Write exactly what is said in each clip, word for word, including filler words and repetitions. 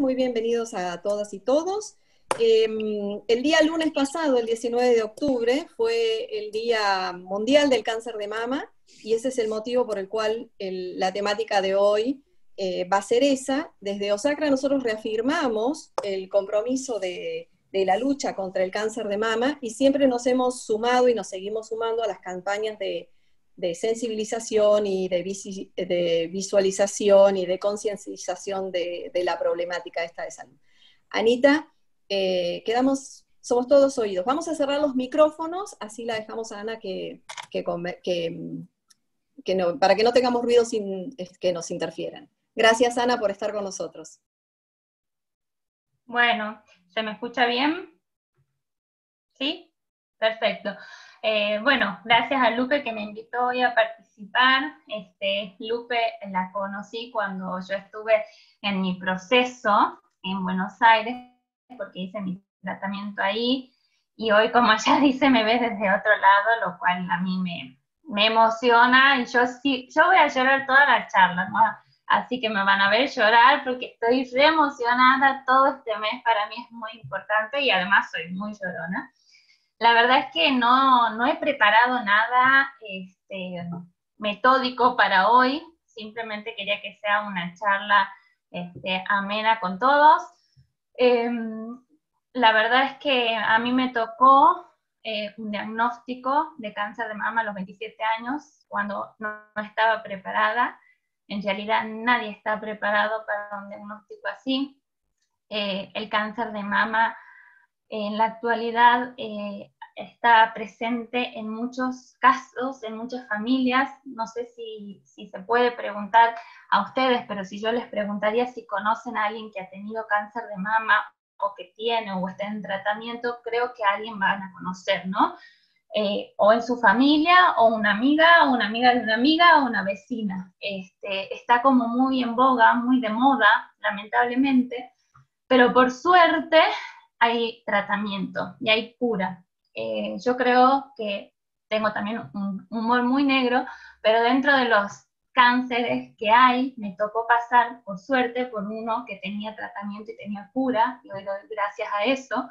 muy bienvenidos a todas y todos. Eh, el día lunes pasado, el diecinueve de octubre, fue el Día Mundial del Cáncer de Mama, y ese es el motivo por el cual el, la temática de hoy eh, va a ser esa. Desde OSACRA nosotros reafirmamos el compromiso de, de la lucha contra el cáncer de mama, y siempre nos hemos sumado y nos seguimos sumando a las campañas de de sensibilización y de, visi, de visualización y de concienciación de, de la problemática esta de salud. Anita, eh, quedamos, somos todos oídos. Vamos a cerrar los micrófonos, así la dejamos a Ana que, que, que, que no, para que no tengamos ruido sin, que nos interfieran. Gracias, Ana, por estar con nosotros. Bueno, ¿se me escucha bien? ¿Sí? Perfecto. Eh, bueno, gracias a Lupe que me invitó hoy a participar. Este, Lupe la conocí cuando yo estuve en mi proceso en Buenos Aires, porque hice mi tratamiento ahí, y hoy, como ella dice, me ves desde otro lado, lo cual a mí me, me emociona, y yo sí, yo voy a llorar toda la charla, ¿no? Así que me van a ver llorar porque estoy re emocionada. Todo este mes para mí es muy importante y además soy muy llorona. La verdad es que no, no he preparado nada este, metódico para hoy, simplemente quería que sea una charla este, amena con todos. Eh, la verdad es que a mí me tocó eh, un diagnóstico de cáncer de mama a los veintisiete años, cuando no, no estaba preparada. En realidad nadie está preparado para un diagnóstico así. Eh, el cáncer de mama en la actualidad eh, está presente en muchos casos, en muchas familias. No sé si, si se puede preguntar a ustedes, pero si yo les preguntaría si conocen a alguien que ha tenido cáncer de mama o que tiene o está en tratamiento, creo que alguien van a conocer, ¿no? Eh, o en su familia, o una amiga, o una amiga de una amiga, o una vecina. Este, está como muy en boga, muy de moda, lamentablemente, pero por suerte hay tratamiento y hay cura. Eh, yo creo que tengo también un humor muy negro, pero dentro de los cánceres que hay, me tocó pasar, por suerte, por uno que tenía tratamiento y tenía cura, y hoy doy gracias a eso.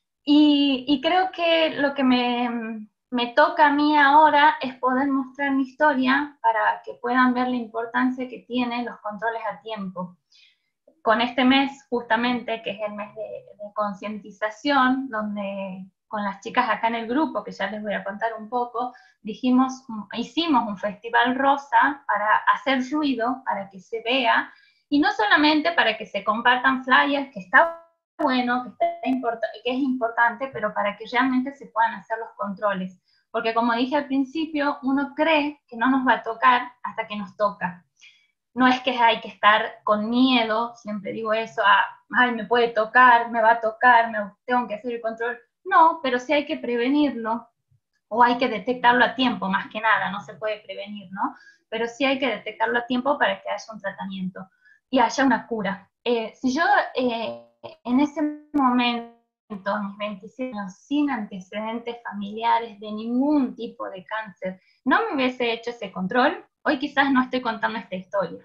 Y, y creo que lo que me, me toca a mí ahora es poder mostrar mi historia para que puedan ver la importancia que tienen los controles a tiempo. Con este mes, justamente, que es el mes de, de concientización, donde con las chicas acá en el grupo, que ya les voy a contar un poco, dijimos, hicimos un festival rosa para hacer ruido, para que se vea, y no solamente para que se compartan flyers, que está bueno, que, está que es importante, pero para que realmente se puedan hacer los controles. Porque como dije al principio, uno cree que no nos va a tocar hasta que nos toca. No es que hay que estar con miedo, siempre digo eso, a, ay, me puede tocar, me va a tocar, me tengo que hacer el control. No, pero sí hay que prevenirlo, o hay que detectarlo a tiempo, más que nada, no se puede prevenir, ¿no? Pero sí hay que detectarlo a tiempo para que haya un tratamiento y haya una cura. Eh, si yo eh, en ese momento, mis veintisiete años, sin antecedentes familiares de ningún tipo de cáncer, no me hubiese hecho ese control, hoy quizás no estoy contando esta historia.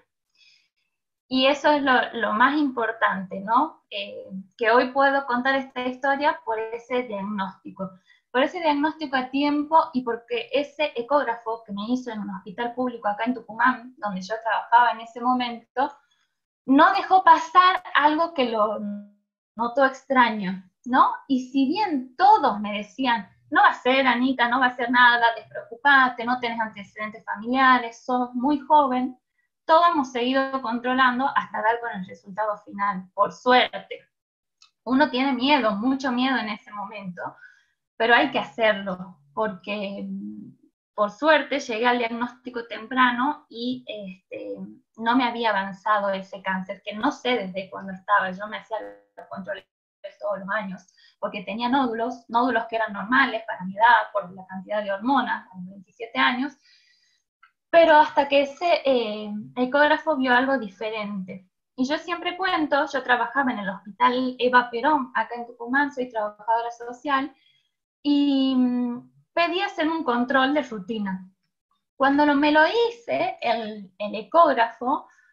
Y eso es lo, lo más importante, ¿no? Eh, que hoy puedo contar esta historia por ese diagnóstico. Por ese diagnóstico a tiempo y porque ese ecógrafo que me hizo en un hospital público acá en Tucumán, donde yo trabajaba en ese momento, no dejó pasar algo que lo notó extraño, ¿no? Y si bien todos me decían, no va a ser, Anita, no va a ser nada, despreocupate, no tenés antecedentes familiares, sos muy joven, todos hemos seguido controlando hasta dar con el resultado final, por suerte. Uno tiene miedo, mucho miedo en ese momento, pero hay que hacerlo, porque por suerte llegué al diagnóstico temprano y este, no me había avanzado ese cáncer, que no sé desde cuándo estaba. Yo me hacía los controles todos los años, porque tenía nódulos, nódulos que eran normales para mi edad, por la cantidad de hormonas, a los veintisiete años, pero hasta que ese eh, ecógrafo vio algo diferente. Y yo siempre cuento, yo trabajaba en el hospital Eva Perón, acá en Tucumán, soy trabajadora social, y pedí hacer un control de rutina. Cuando me lo hice, el, el ecógrafo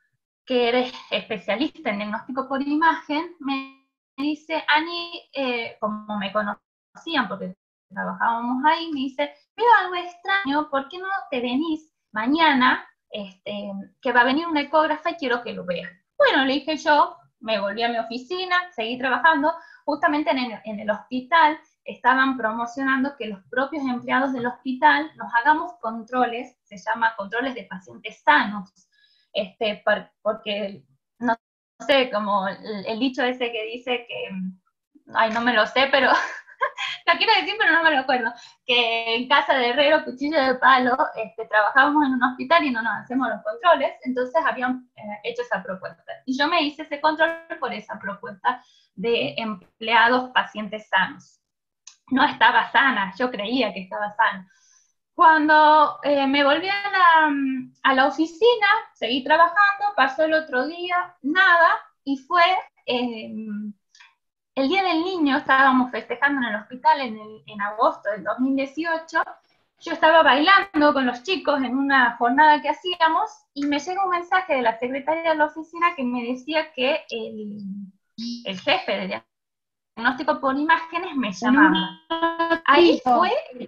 que eres especialista en diagnóstico por imagen, me dice, Ani, eh, como me conocían porque trabajábamos ahí, me dice, veo algo extraño, ¿por qué no te venís mañana, este, que va a venir una ecógrafa y quiero que lo veas? Bueno, le dije yo, me volví a mi oficina, seguí trabajando, justamente en el, en el hospital estaban promocionando que los propios empleados del hospital nos hagamos controles, se llama controles de pacientes sanos, este, por, porque no, no sé, como el, el dicho ese que dice que, ay, no me lo sé, pero lo quiero decir, pero no me lo acuerdo, que en casa de herrero, cuchillo de palo, este, trabajábamos en un hospital y no nos hacemos los controles, entonces habían eh, hecho esa propuesta. Y yo me hice ese control por esa propuesta de empleados pacientes sanos. No estaba sana, yo creía que estaba sana. Cuando eh, me volví a la, a la oficina, seguí trabajando, pasó el otro día, nada, y fue eh, el Día del Niño, estábamos festejando en el hospital en, el, en agosto del dos mil dieciocho, yo estaba bailando con los chicos en una jornada que hacíamos, y me llega un mensaje de la secretaria de la oficina que me decía que el, el jefe de diagnóstico por imágenes me llamaba. Ahí fue...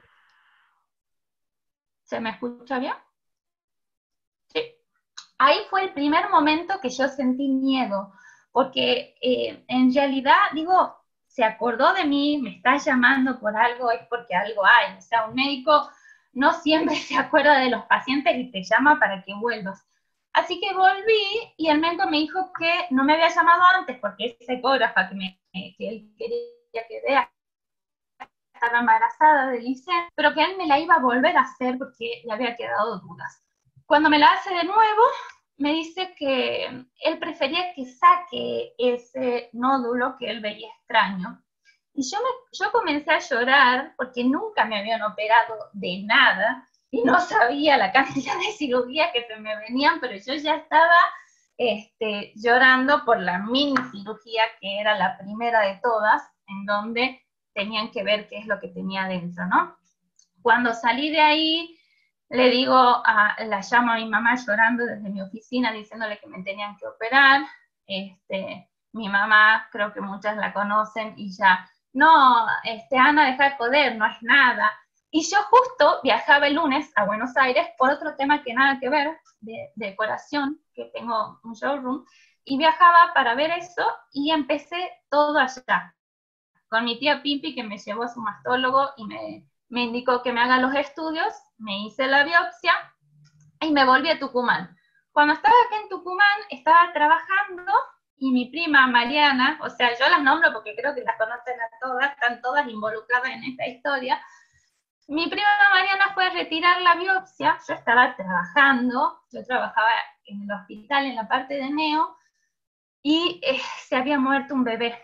¿Se me escucha bien? Sí. Ahí fue el primer momento que yo sentí miedo, porque eh, en realidad, digo, se acordó de mí, me está llamando por algo, es porque algo hay. O sea, un médico no siempre se acuerda de los pacientes y te llama para que vuelvas. Así que volví y el médico me dijo que no me había llamado antes porque esa ecógrafa que, me, que él quería que vea estaba embarazada de Licen, pero que él me la iba a volver a hacer porque le había quedado dudas. Cuando me la hace de nuevo, me dice que él prefería que saque ese nódulo que él veía extraño. Y yo, me, yo comencé a llorar porque nunca me habían operado de nada y no sabía la cantidad de cirugías que se me venían, pero yo ya estaba este, llorando por la mini cirugía que era la primera de todas, en donde tenían que ver qué es lo que tenía dentro, ¿no? Cuando salí de ahí, le digo, a, la llamo a mi mamá llorando desde mi oficina, diciéndole que me tenían que operar. Este, mi mamá, creo que muchas la conocen, y ya, no, este, Ana, deja de joder, no es nada. Y yo justo viajaba el lunes a Buenos Aires por otro tema que nada que ver, de, de decoración, que tengo un showroom, y viajaba para ver eso, y empecé todo allá con mi tía Pimpi, que me llevó a su mastólogo y me, me indicó que me haga los estudios, me hice la biopsia y me volví a Tucumán. Cuando estaba aquí en Tucumán, estaba trabajando y mi prima Mariana, o sea, yo las nombro porque creo que las conocen a todas, están todas involucradas en esta historia. Mi prima Mariana fue a retirar la biopsia, yo estaba trabajando, yo trabajaba en el hospital en la parte de neo, y eh, se había muerto un bebé.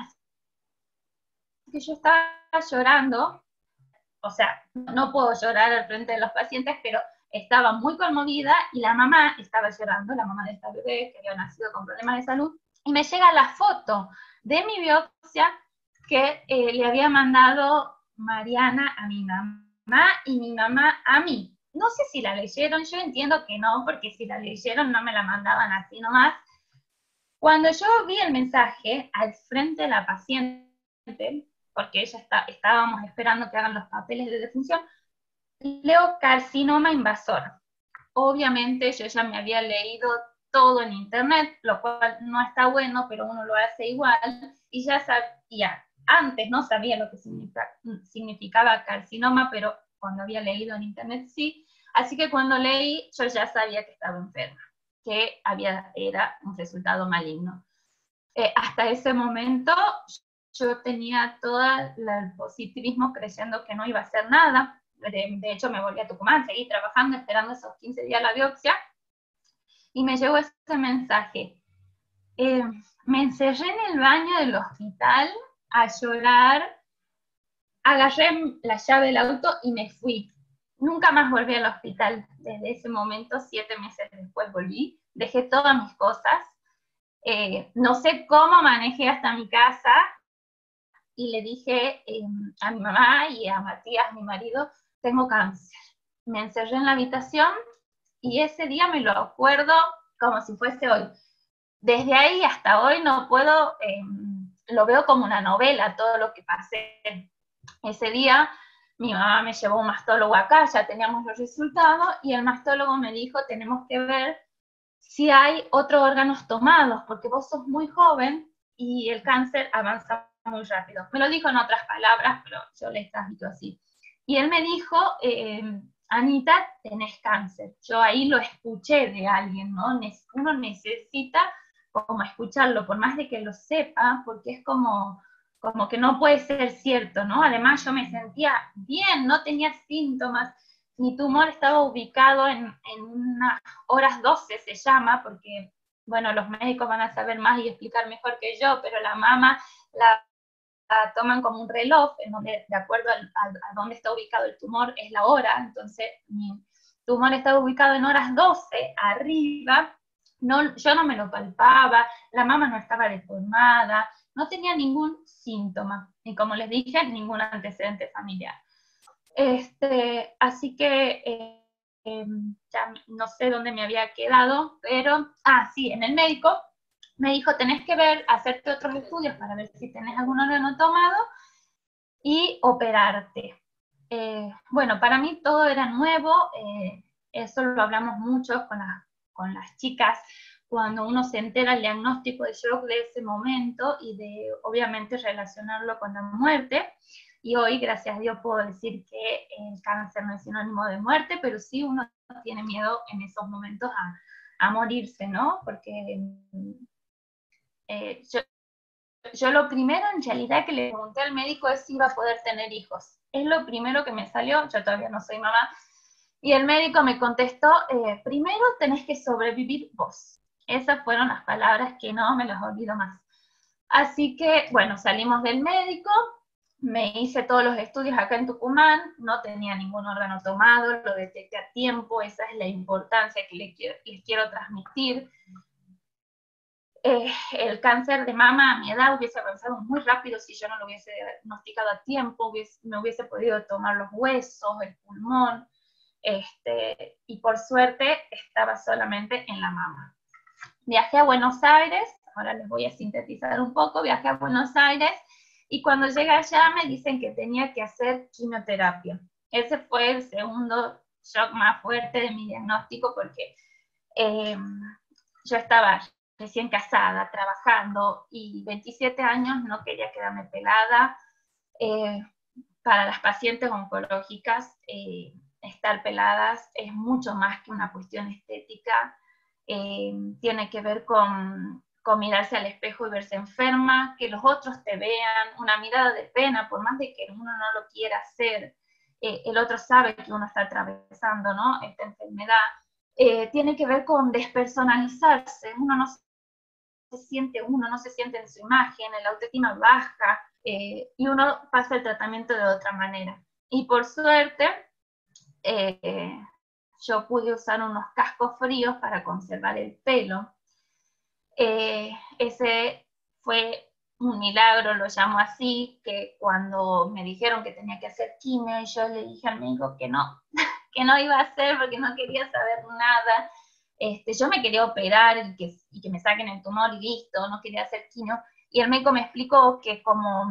Que yo estaba llorando, o sea, no puedo llorar al frente de los pacientes, pero estaba muy conmovida y la mamá estaba llorando, la mamá de esta bebé que había nacido con problemas de salud, y me llega la foto de mi biopsia que eh, le había mandado Mariana a mi mamá y mi mamá a mí. No sé si la leyeron, yo entiendo que no, porque si la leyeron no me la mandaban así nomás. Cuando yo vi el mensaje al frente de la paciente, porque ella está, estábamos esperando que hagan los papeles de defunción, leo carcinoma invasor. Obviamente yo ya me había leído todo en internet, lo cual no está bueno, pero uno lo hace igual, y ya sabía, antes no sabía lo que significa, significaba carcinoma, pero cuando había leído en internet sí, así que cuando leí yo ya sabía que estaba enferma, que había, era un resultado maligno. Eh, hasta ese momento yo tenía todo el positivismo creyendo que no iba a hacer nada. De, de hecho, me volví a Tucumán, seguí trabajando, esperando esos quince días la biopsia, y me llegó ese mensaje. Eh, me encerré en el baño del hospital a llorar, agarré la llave del auto y me fui. Nunca más volví al hospital. Desde ese momento, siete meses después volví, dejé todas mis cosas, eh, no sé cómo manejé hasta mi casa, y le dije eh, a mi mamá y a Matías, mi marido, tengo cáncer. Me encerré en la habitación y ese día me lo acuerdo como si fuese hoy. desde ahí hasta hoy no puedo, eh, lo veo como una novela, todo lo que pasé ese día. Mi mamá me llevó a un mastólogo acá, ya teníamos los resultados, y el mastólogo me dijo, tenemos que ver si hay otros órganos tomados, porque vos sos muy joven y el cáncer avanza muy rápido. Me lo dijo en otras palabras, pero yo les transmito así. Y él me dijo, eh, Anita, tenés cáncer. Yo ahí lo escuché de alguien, ¿no? Uno necesita como escucharlo, por más de que lo sepa, porque es como, como que no puede ser cierto, ¿no? Además yo me sentía bien, no tenía síntomas, mi tumor estaba ubicado en, en unas horas doce, se llama, porque, bueno, los médicos van a saber más y explicar mejor que yo, pero la mama la, la toman como un reloj, en donde, de acuerdo a, a, a dónde está ubicado el tumor, es la hora. Entonces, mi tumor estaba ubicado en horas doce, arriba, no, yo no me lo palpaba, la mama no estaba deformada, no tenía ningún síntoma, y como les dije, ningún antecedente familiar. Este, así que eh, eh, ya no sé dónde me había quedado, pero, ah, sí, en el médico me dijo, tenés que ver, hacerte otros estudios para ver si tenés algún órgano tomado y operarte. Eh, bueno, para mí todo era nuevo, eh, eso lo hablamos mucho con, la, con las chicas, cuando uno se entera el diagnóstico de shock de ese momento y de, obviamente, relacionarlo con la muerte. Y hoy, gracias a Dios, puedo decir que el cáncer no es sinónimo de muerte, pero sí uno tiene miedo en esos momentos a, a morirse, ¿no? Porque eh, yo, yo lo primero, en realidad, que le pregunté al médico es si iba a poder tener hijos. Es lo primero que me salió, yo todavía no soy mamá, y el médico me contestó, eh, primero tenés que sobrevivir vos. Esas fueron las palabras que no me las olvido más. Así que, bueno, salimos del médico, me hice todos los estudios acá en Tucumán, no tenía ningún órgano tomado, lo detecté a tiempo, esa es la importancia que les quiero, les quiero transmitir. Eh, el cáncer de mama a mi edad hubiese avanzado muy rápido si yo no lo hubiese diagnosticado a tiempo, hubiese, me hubiese podido tomar los huesos, el pulmón, este, y por suerte estaba solamente en la mama. Viajé a Buenos Aires, ahora les voy a sintetizar un poco, viajé a Buenos Aires, y cuando llegué allá me dicen que tenía que hacer quimioterapia. Ese fue el segundo shock más fuerte de mi diagnóstico, porque eh, yo estaba recién casada, trabajando, y veintisiete años, no quería quedarme pelada. Eh, para las pacientes oncológicas, eh, estar peladas es mucho más que una cuestión estética, eh, tiene que ver con, con mirarse al espejo y verse enferma, que los otros te vean, una mirada de pena, por más de que uno no lo quiera hacer, eh, el otro sabe que uno está atravesando, ¿no?, esta enfermedad. Eh, tiene que ver con despersonalizarse, uno no se siente uno, no se siente en su imagen, la autoestima baja, eh, y uno pasa el tratamiento de otra manera. Y por suerte, eh, yo pude usar unos cascos fríos para conservar el pelo. Eh, ese fue un milagro, lo llamo así, que cuando me dijeron que tenía que hacer quimio, y yo le dije al médico que no, que no iba a hacer porque no quería saber nada. Este, yo me quería operar y que, y que me saquen el tumor y listo, no quería hacer quimio. Y el médico me explicó que como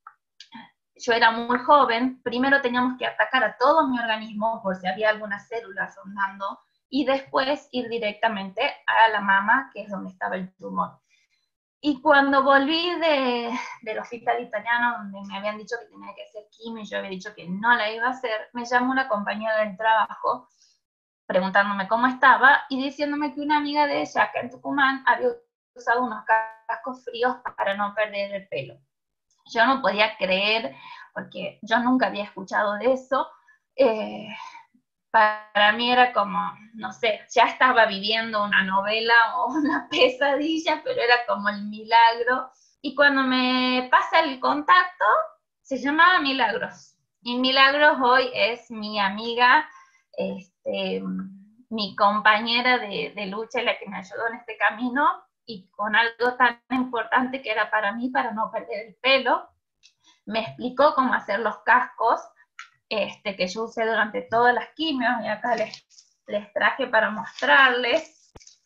yo era muy joven, primero teníamos que atacar a todo mi organismo por si había algunas células rondando, y después ir directamente a la mama, que es donde estaba el tumor. Y cuando volví de, del hospital italiano, donde me habían dicho que tenía que hacer quimio, y yo había dicho que no la iba a hacer, me llamó una compañera del trabajo, preguntándome cómo estaba, y diciéndome que una amiga de ella, acá en Tucumán, había usado unos cascos fríos para no perder el pelo. Yo no podía creer, porque yo nunca había escuchado de eso. Eh, para mí era como, no sé, ya estaba viviendo una novela o una pesadilla, pero era como el milagro. Y cuando me pasa el contacto, se llamaba Milagros. Y Milagros hoy es mi amiga, este, mi compañera de, de lucha, la que me ayudó en este camino, y con algo tan importante que era para mí, para no perder el pelo. Me explicó cómo hacer los cascos, este, que yo usé durante todas las quimios, y acá les, les traje para mostrarles.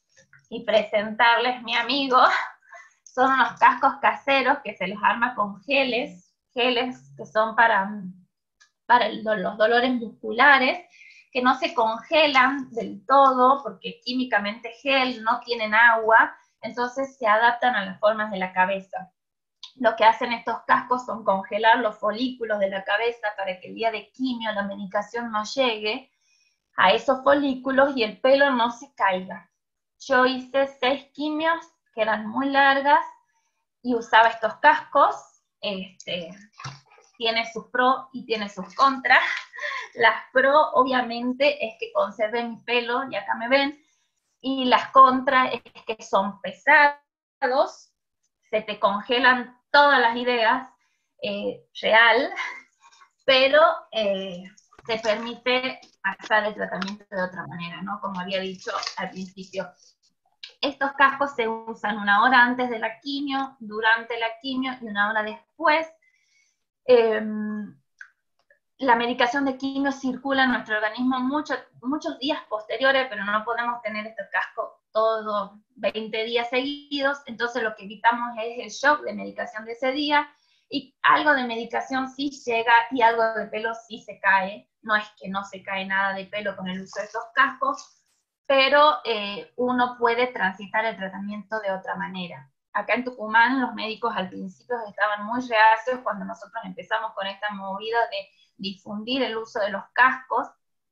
y presentarles mi amigo. Son unos cascos caseros que se les arma con geles, geles que son para, para el, los dolores musculares, que no se congelan del todo, porque químicamente gel, no tienen agua, entonces se adaptan a las formas de la cabeza. Lo que hacen estos cascos son congelar los folículos de la cabeza para que el día de quimio la medicación no llegue a esos folículos y el pelo no se caiga. Yo hice seis quimios que eran muy largas y usaba estos cascos. Este, tiene sus pros y tiene sus contras. Las pro, obviamente, es que conservé mi pelo, y acá me ven, y las contras es que son pesados, se te congelan todas las ideas, eh, real, pero eh, te permite pasar el tratamiento de otra manera, ¿no? Como había dicho al principio. Estos cascos se usan una hora antes de la quimio, durante la quimio y una hora después. Eh, la medicación de quimio circula en nuestro organismo mucho, muchos días posteriores, pero no podemos tener estos cascos todos veinte días seguidos, entonces lo que evitamos es el shock de medicación de ese día, y algo de medicación sí llega y algo de pelo sí se cae. No es que no se cae nada de pelo con el uso de estos cascos, pero eh, uno puede transitar el tratamiento de otra manera. Acá en Tucumán los médicos al principio estaban muy reacios cuando nosotros empezamos con esta movida de difundir el uso de los cascos,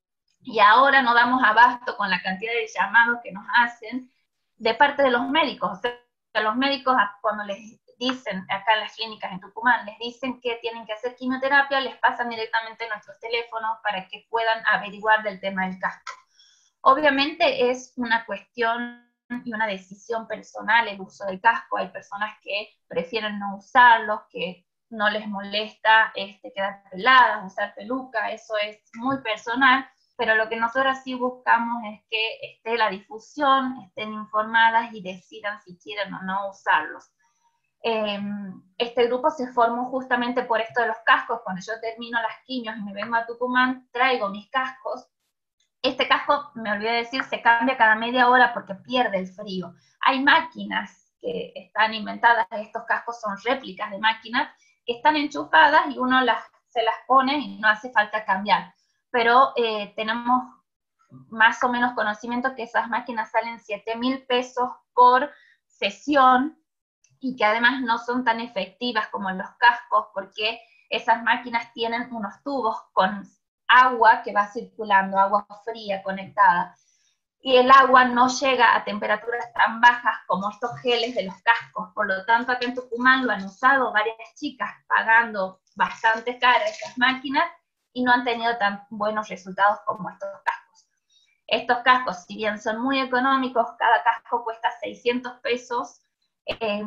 y ahora no damos abasto con la cantidad de llamados que nos hacen de parte de los médicos. O sea, los médicos cuando les dicen, acá en las clínicas en Tucumán, les dicen que tienen que hacer quimioterapia, les pasan directamente nuestros teléfonos para que puedan averiguar del tema del casco. Obviamente es una cuestión y una decisión personal el uso del casco. Hay personas que prefieren no usarlos, que no les molesta este, quedar peladas, usar peluca, eso es muy personal, pero lo que nosotros sí buscamos es que esté la difusión, estén informadas y decidan si quieren o no usarlos. Eh, este grupo se formó justamente por esto de los cascos. Cuando yo termino las quimios y me vengo a Tucumán, traigo mis cascos. Este casco, me olvidé decir, se cambia cada media hora porque pierde el frío. Hay máquinas que están inventadas, estos cascos son réplicas de máquinas que están enchufadas y uno las, se las pone y no hace falta cambiar. Pero eh, tenemos más o menos conocimiento que esas máquinas salen siete mil pesos por sesión, y que además no son tan efectivas como los cascos, porque esas máquinas tienen unos tubos con agua que va circulando, agua fría conectada, y el agua no llega a temperaturas tan bajas como estos geles de los cascos. Por lo tanto, acá en Tucumán lo han usado varias chicas pagando bastante caras estas máquinas y no han tenido tan buenos resultados como estos cascos. Estos cascos, si bien son muy económicos, cada casco cuesta seiscientos pesos, eh,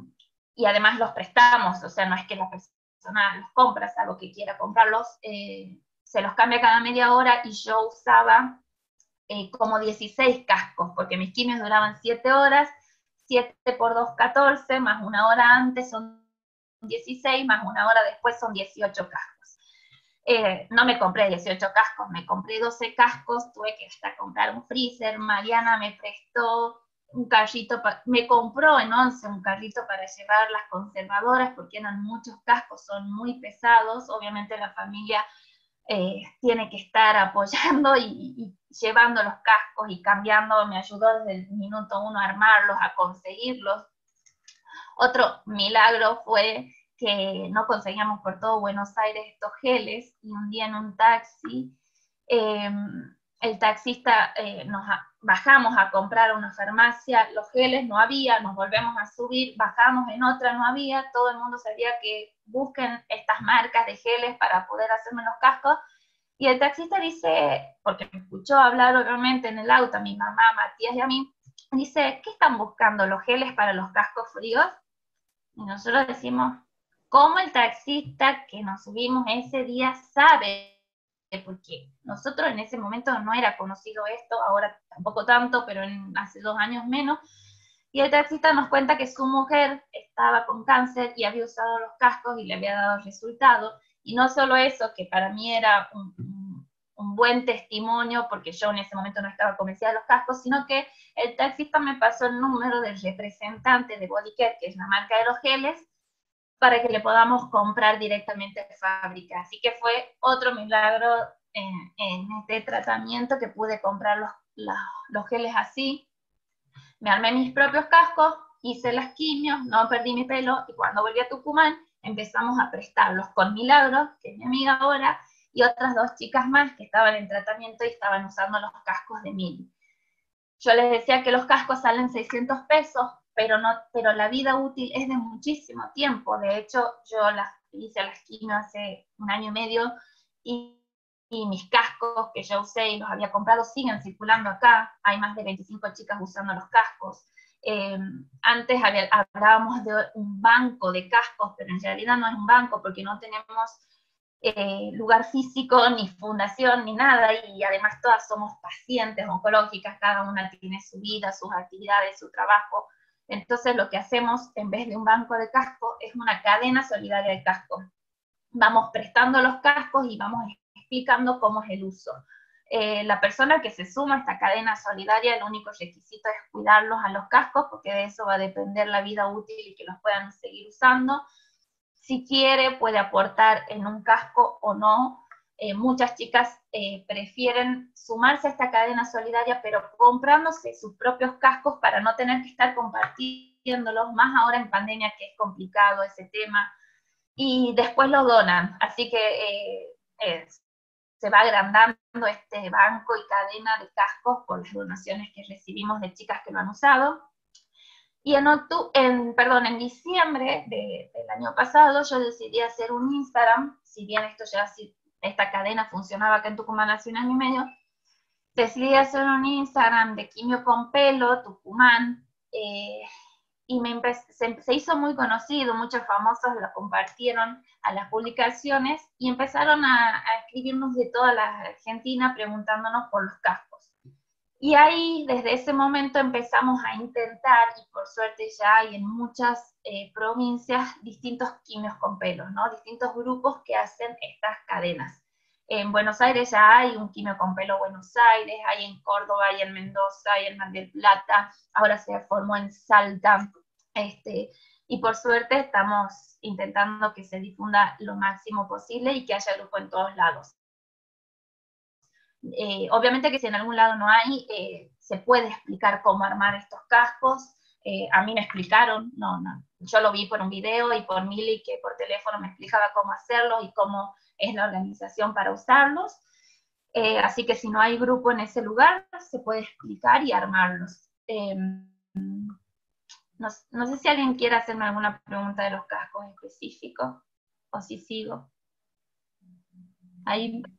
y además los prestamos, o sea, no es que la persona los compra, salvo que quiera comprarlos, eh, se los cambia cada media hora, y yo usaba eh, como dieciséis cascos, porque mis quimios duraban siete horas, siete por dos, catorce, más una hora antes son dieciséis, más una hora después son dieciocho cascos. Eh, no me compré dieciocho cascos, me compré doce cascos, tuve que hasta comprar un freezer. Mariana me prestó un carrito, me compró en once un carrito para llevar las conservadoras, porque eran muchos cascos, son muy pesados. Obviamente la familia eh, tiene que estar apoyando y, y llevando los cascos y cambiando. Me ayudó desde el minuto uno a armarlos, a conseguirlos. Otro milagro fue que no conseguíamos por todo Buenos Aires estos geles, y un día en un taxi, eh, el taxista, eh, nos a, bajamos a comprar a una farmacia los geles, no había, nos volvemos a subir, bajamos en otra, no había, todo el mundo sabía que busquen estas marcas de geles para poder hacerme los cascos, y el taxista dice, porque me escuchó hablar obviamente en el auto, a mi mamá, Matías y a mí, dice, ¿qué están buscando, los geles para los cascos fríos? Y nosotros decimos, ¿cómo el taxista que nos subimos ese día sabe? Porque nosotros en ese momento no era conocido esto, ahora tampoco tanto, pero en, hace dos años menos. Y el taxista nos cuenta que su mujer estaba con cáncer y había usado los cascos y le había dado resultado. Y no solo eso, que para mí era un, un buen testimonio, porque yo en ese momento no estaba convencida de los cascos, sino que el taxista me pasó el número del representante de Bodycare, que es la marca de los geles, para que le podamos comprar directamente de fábrica. Así que fue otro milagro en, en este tratamiento, que pude comprar los, los, los geles así. Me armé mis propios cascos, hice las quimios, no perdí mi pelo, y cuando volví a Tucumán empezamos a prestarlos con Milagros, que es mi amiga ahora, y otras dos chicas más que estaban en tratamiento y estaban usando los cascos de Mili. Yo les decía que los cascos salen seiscientos pesos, pero, no, pero la vida útil es de muchísimo tiempo. De hecho, yo las hice las quimios hace un año y medio, y, y mis cascos que yo usé y los había comprado siguen circulando acá. Hay más de veinticinco chicas usando los cascos. Eh, antes había, hablábamos de un banco de cascos, pero en realidad no es un banco, porque no tenemos eh, lugar físico, ni fundación, ni nada, y además todas somos pacientes oncológicas, cada una tiene su vida, sus actividades, su trabajo. Entonces lo que hacemos, en vez de un banco de cascos, es una cadena solidaria de cascos. Vamos prestando los cascos y vamos explicando cómo es el uso. Eh, la persona que se suma a esta cadena solidaria, el único requisito es cuidarlos a los cascos, porque de eso va a depender la vida útil y que los puedan seguir usando. Si quiere, puede aportar en un casco o no. Eh, muchas chicas eh, prefieren sumarse a esta cadena solidaria, pero comprándose sus propios cascos para no tener que estar compartiéndolos, más ahora en pandemia, que es complicado ese tema, y después lo donan. Así que eh, es, se va agrandando este banco y cadena de cascos por las donaciones que recibimos de chicas que lo han usado. Y en, octubre, en, perdón, en diciembre de, del año pasado yo decidí hacer un Instagram, si bien esto ya, si esta cadena funcionaba acá en Tucumán hace un año y medio, decidí hacer un Instagram de Quimio con Pelo, Tucumán, eh, y me se, se hizo muy conocido, muchos famosos lo compartieron a las publicaciones, y empezaron a, a escribirnos de toda la Argentina preguntándonos por los cascos. Y ahí, desde ese momento, empezamos a intentar, y por suerte ya hay en muchas eh, provincias, distintos quimios con pelos, ¿no? Distintos grupos que hacen estas cadenas. En Buenos Aires ya hay un quimio con pelo Buenos Aires, hay en Córdoba, hay en Mendoza, hay en Mar del Plata, ahora se formó en Salta, este, y por suerte estamos intentando que se difunda lo máximo posible y que haya grupo en todos lados. Eh, obviamente que si en algún lado no hay, eh, se puede explicar cómo armar estos cascos. Eh, a mí me explicaron, no, no, yo lo vi por un video y por Mili, que por teléfono me explicaba cómo hacerlos y cómo es la organización para usarlos. Eh, así que si no hay grupo en ese lugar, se puede explicar y armarlos. Eh, no, no sé si alguien quiere hacerme alguna pregunta de los cascos específicos, o si sigo. Ahí.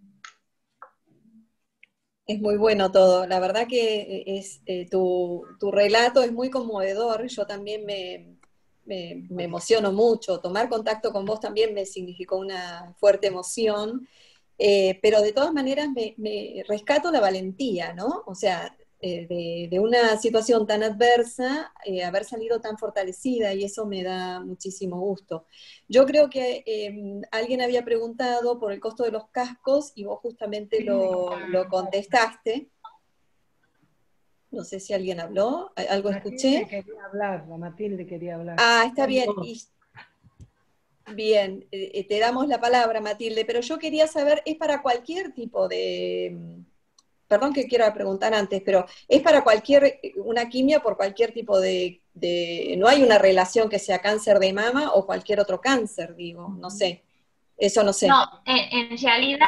Es muy bueno todo. La verdad que es, eh, tu, tu relato es muy conmovedor. Yo también me, me, me emociono mucho. Tomar contacto con vos también me significó una fuerte emoción. Eh, pero de todas maneras me, me rescato la valentía, ¿no? O sea, eh, de, de una situación tan adversa, eh, haber salido tan fortalecida, y eso me da muchísimo gusto. Yo creo que eh, alguien había preguntado por el costo de los cascos y vos justamente lo, lo contestaste. No sé si alguien habló, algo escuché. Matilde quería hablar, la Matilde quería hablar. Ah, está bien. Y, bien, eh, te damos la palabra, Matilde, pero yo quería saber, ¿es para cualquier tipo de... Perdón que quiero preguntar antes, pero ¿es para cualquier, una quimio por cualquier tipo de, de... No hay una relación que sea cáncer de mama o cualquier otro cáncer, digo, no sé. Eso no sé. No, en, en realidad,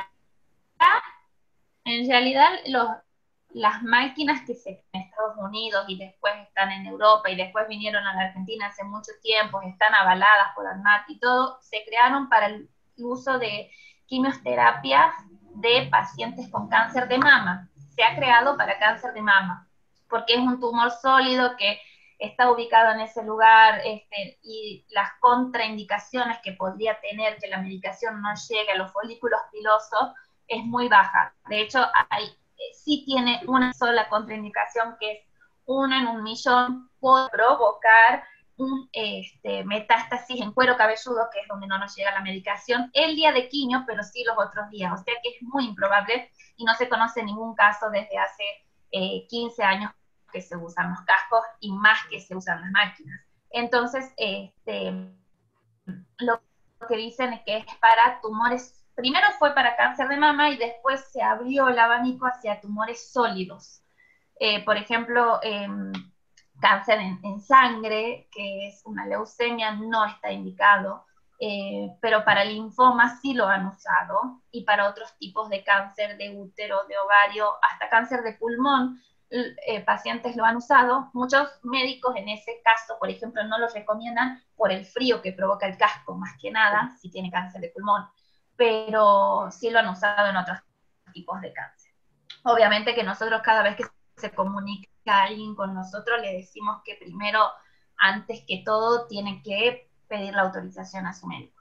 en realidad los, las máquinas que se en Estados Unidos y después están en Europa y después vinieron a la Argentina hace mucho tiempo, están avaladas por ANMAT y todo, se crearon para el uso de quimioterapias de pacientes con cáncer de mama. Se ha creado para cáncer de mama, porque es un tumor sólido que está ubicado en ese lugar, este, y las contraindicaciones que podría tener que la medicación no llegue a los folículos pilosos es muy baja. De hecho, hay, sí tiene una sola contraindicación, que es una en un millón, puede provocar un este, metástasis en cuero cabelludo, que es donde no nos llega la medicación, el día de quimio, pero sí los otros días. O sea que es muy improbable y no se conoce ningún caso desde hace eh, quince años que se usan los cascos y más que se usan las máquinas. Entonces, este, lo que dicen es que es para tumores, primero fue para cáncer de mama y después se abrió el abanico hacia tumores sólidos. Eh, por ejemplo, eh, cáncer en, en sangre, que es una leucemia, no está indicado, eh, pero para linfoma sí lo han usado, y para otros tipos de cáncer de útero, de ovario, hasta cáncer de pulmón, eh, pacientes lo han usado. Muchos médicos en ese caso, por ejemplo, no lo recomiendan por el frío que provoca el casco, más que nada, si tiene cáncer de pulmón, pero sí lo han usado en otros tipos de cáncer. Obviamente que nosotros cada vez que se comunica a alguien con nosotros le decimos que primero, antes que todo, tiene que pedir la autorización a su médico.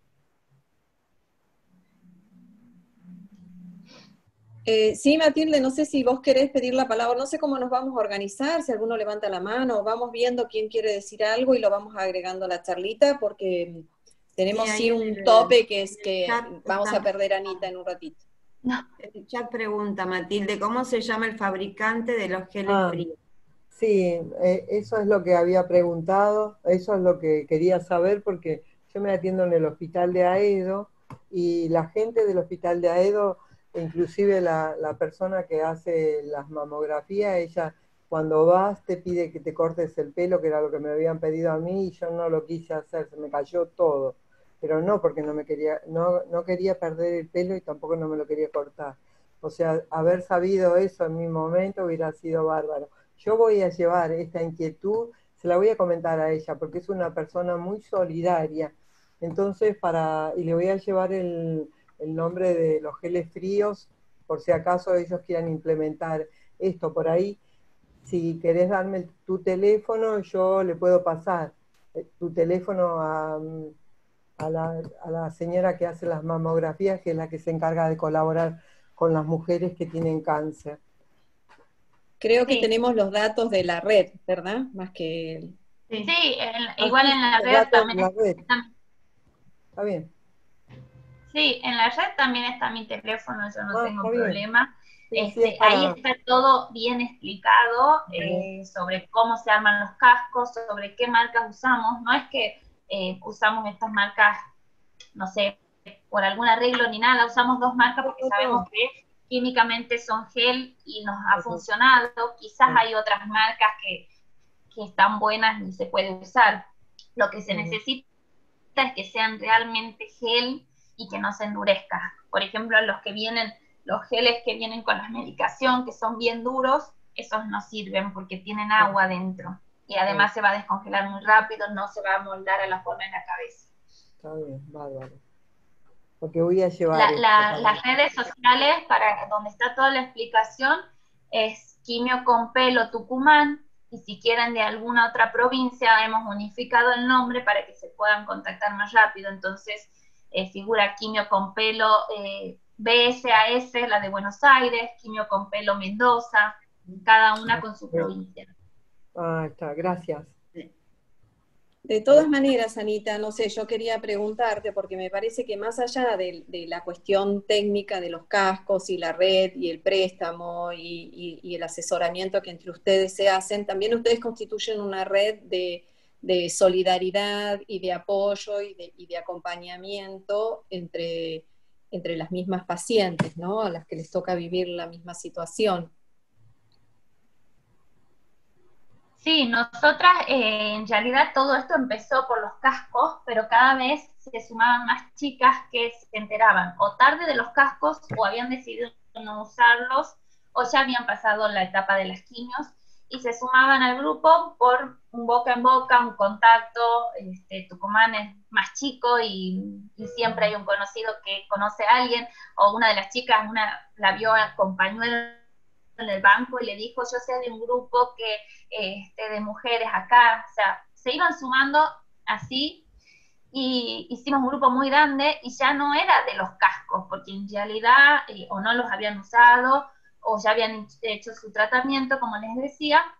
Eh, sí, Matilde, no sé si vos querés pedir la palabra, no sé cómo nos vamos a organizar, si alguno levanta la mano, vamos viendo quién quiere decir algo y lo vamos agregando a la charlita, porque tenemos sí, sí un el, tope que es que vamos está... a perder a Anita en un ratito. No. El chat pregunta, Matilde, ¿cómo se llama el fabricante de los geles ah, fríos? Sí, eh, eso es lo que había preguntado, eso es lo que quería saber, porque yo me atiendo en el hospital de Aedo, y la gente del hospital de Aedo, inclusive la, la persona que hace las mamografías, ella cuando vas te pide que te cortes el pelo, que era lo que me habían pedido a mí, y yo no lo quise hacer, se me cayó todo. Pero no porque no me quería, no, no quería perder el pelo y tampoco no me lo quería cortar. O sea, haber sabido eso en mi momento hubiera sido bárbaro. Yo voy a llevar esta inquietud, se la voy a comentar a ella, porque es una persona muy solidaria. Entonces, para, y le voy a llevar el, el nombre de los geles fríos, por si acaso ellos quieran implementar esto por ahí. Si querés darme tu teléfono, yo le puedo pasar tu teléfono a... A la, a la señora que hace las mamografías, que es la que se encarga de colaborar con las mujeres que tienen cáncer. Creo que sí. Tenemos los datos de la red, ¿verdad? Más que... El... Sí, sí el, igual en la red también. La red. Está... está bien. Sí, en la red también está mi teléfono, yo no ah, tengo problema. Sí, este, sí, para... Ahí está todo bien explicado eh, sobre cómo se arman los cascos, sobre qué marcas usamos. No es que Eh, usamos estas marcas, no sé, por algún arreglo ni nada, usamos dos marcas porque sabemos que químicamente son gel y nos ha funcionado. Quizás hay otras marcas que, que están buenas y se puede usar. Lo que se necesita es que sean realmente gel y que no se endurezcan. Por ejemplo, los que vienen, los geles que vienen con la medicación, que son bien duros, esos no sirven porque tienen agua dentro. Y además sí. se va a descongelar muy rápido, no se va a moldar a la forma de la cabeza. Está bien, bárbaro. Porque voy a llevar... La, la, las redes sociales, para donde está toda la explicación, es Quimio con Pelo Tucumán, y si quieren de alguna otra provincia, hemos unificado el nombre para que se puedan contactar más rápido. Entonces, eh, figura Quimio con Pelo eh, B S A S, la de Buenos Aires, Quimio con Pelo Mendoza, cada una con su provincia. Ah, está, gracias. De todas maneras, Anita, no sé, yo quería preguntarte, porque me parece que más allá de, de la cuestión técnica de los cascos y la red y el préstamo y, y, y el asesoramiento que entre ustedes se hacen, también ustedes constituyen una red de, de solidaridad y de apoyo y de, y de acompañamiento entre, entre las mismas pacientes, ¿no? A las que les toca vivir la misma situación. Sí, nosotras eh, en realidad todo esto empezó por los cascos, pero cada vez se sumaban más chicas que se enteraban o tarde de los cascos o habían decidido no usarlos o ya habían pasado la etapa de las quimios y se sumaban al grupo por un boca en boca, un contacto. Este, Tucumán es más chico y, y siempre hay un conocido que conoce a alguien, o una de las chicas una la vio, acompañó en el banco y le dijo, yo sé de un grupo que este, de mujeres acá, o sea, se iban sumando así y hicimos un grupo muy grande y ya no era de los cascos, porque en realidad eh, o no los habían usado o ya habían hecho su tratamiento, como les decía,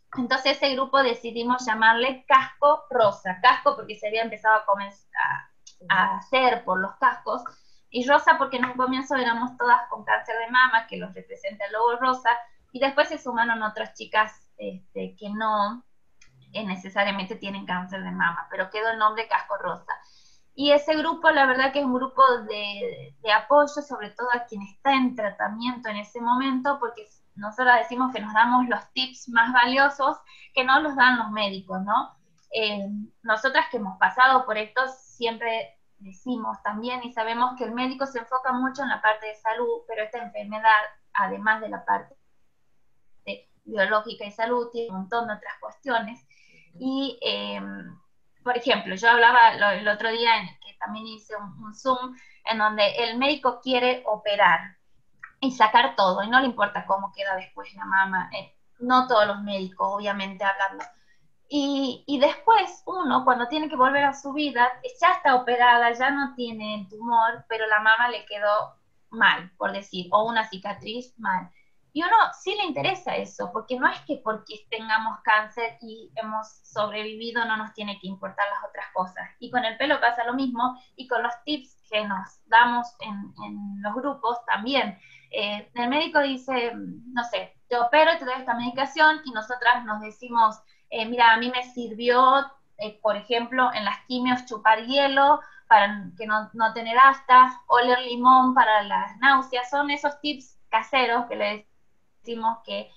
Entonces ese grupo decidimos llamarle Casco Rosa, casco porque se había empezado a, a, a hacer por los cascos, y rosa porque en un comienzo éramos todas con cáncer de mama, que los representa el logo rosa, y después se sumaron otras chicas este, que no eh, necesariamente tienen cáncer de mama, pero quedó el nombre Casco Rosa. Y ese grupo, la verdad que es un grupo de, de apoyo, sobre todo a quien está en tratamiento en ese momento, porque nosotros decimos que nos damos los tips más valiosos que no los dan los médicos, ¿no? Eh, nosotras que hemos pasado por esto siempre decimos también y sabemos que el médico se enfoca mucho en la parte de salud, pero esta enfermedad, además de la parte de biológica y salud, tiene un montón de otras cuestiones. Y, eh, por ejemplo, yo hablaba lo, el otro día, en que también hice un, un Zoom, en donde el médico quiere operar y sacar todo, y no le importa cómo queda después la mama, eh, no todos los médicos, obviamente, hablando. Y, y después uno, cuando tiene que volver a su vida, ya está operada, ya no tiene tumor, pero la mama le quedó mal, por decir, o una cicatriz mal. Y uno sí le interesa eso, porque no es que porque tengamos cáncer y hemos sobrevivido no nos tiene que importar las otras cosas. Y con el pelo pasa lo mismo, y con los tips que nos damos en, en los grupos también. Eh, el médico dice, no sé, te opero y te doy esta medicación, y nosotras nos decimos, eh, mira, a mí me sirvió, eh, por ejemplo, en las quimios chupar hielo para que no, no tener aftas, oler limón para las náuseas. Son esos tips caseros que le decimos que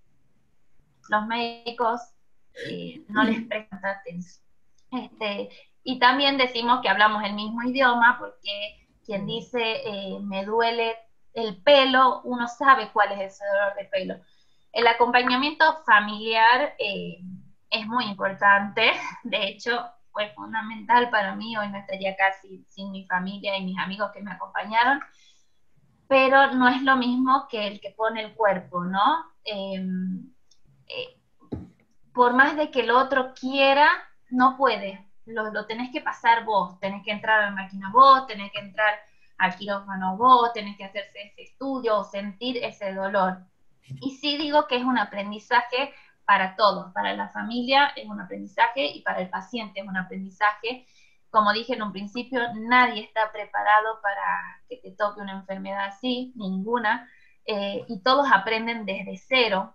los médicos eh, no les prestan atención. Este, y también decimos que hablamos el mismo idioma, porque quien dice eh, me duele el pelo, uno sabe cuál es ese dolor de pelo. El acompañamiento familiar eh, es muy importante, de hecho fue fundamental para mí, hoy no estaría casi sin mi familia y mis amigos que me acompañaron, pero no es lo mismo que el que pone el cuerpo, ¿no? Eh, eh, por más de que el otro quiera, no puede, lo, lo tenés que pasar vos, tenés que entrar a la máquina vos, tenés que entrar al quirófano vos, tenés que hacerse ese estudio o sentir ese dolor. Y sí digo que es un aprendizaje para todos, para la familia es un aprendizaje y para el paciente es un aprendizaje. Como dije en un principio, nadie está preparado para que te toque una enfermedad así, ninguna, eh, y todos aprenden desde cero.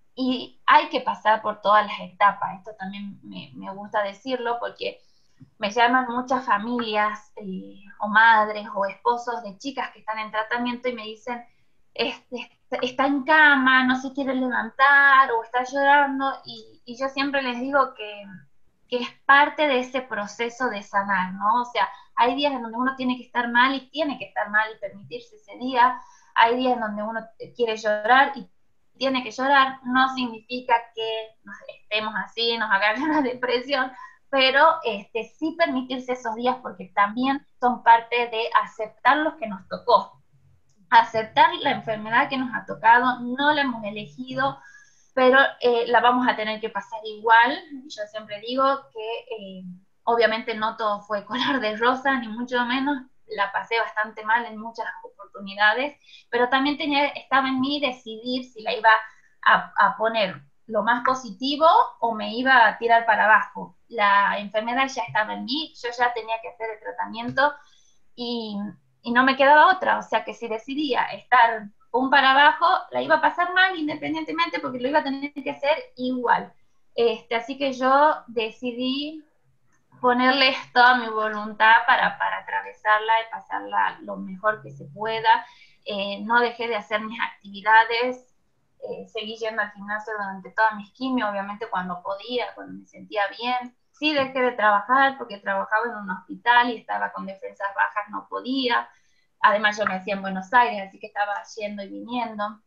Y hay que pasar por todas las etapas, esto también me, me gusta decirlo porque me llaman muchas familias eh, o madres o esposos de chicas que están en tratamiento y me dicen, este, está en cama, no se quiere levantar o está llorando, y, y yo siempre les digo que, que es parte de ese proceso de sanar, ¿no? O sea, hay días en donde uno tiene que estar mal y tiene que estar mal y permitirse ese día, hay días en donde uno quiere llorar y tiene que llorar, no significa que nos estemos así, nos agarre una depresión, pero este, sí permitirse esos días porque también son parte de aceptar lo que nos tocó, aceptar la enfermedad que nos ha tocado, no la hemos elegido, pero eh, la vamos a tener que pasar igual. Yo siempre digo que eh, obviamente no todo fue color de rosa, ni mucho menos, la pasé bastante mal en muchas oportunidades, pero también tenía, estaba en mí decidir si la iba a, a poner lo más positivo o me iba a tirar para abajo. La enfermedad ya estaba en mí, yo ya tenía que hacer el tratamiento y, y no me quedaba otra, o sea que si decidía estar un para abajo, la iba a pasar mal independientemente porque lo iba a tener que hacer igual. Este, así que yo decidí ponerle toda mi voluntad para, para atravesarla y pasarla lo mejor que se pueda. Eh, no dejé de hacer mis actividades, eh, seguí yendo al gimnasio durante toda mi quimio, obviamente cuando podía, cuando me sentía bien. Sí dejé de trabajar porque trabajaba en un hospital y estaba con defensas bajas, no podía. Además yo me hacía en Buenos Aires, así que estaba yendo y viniendo.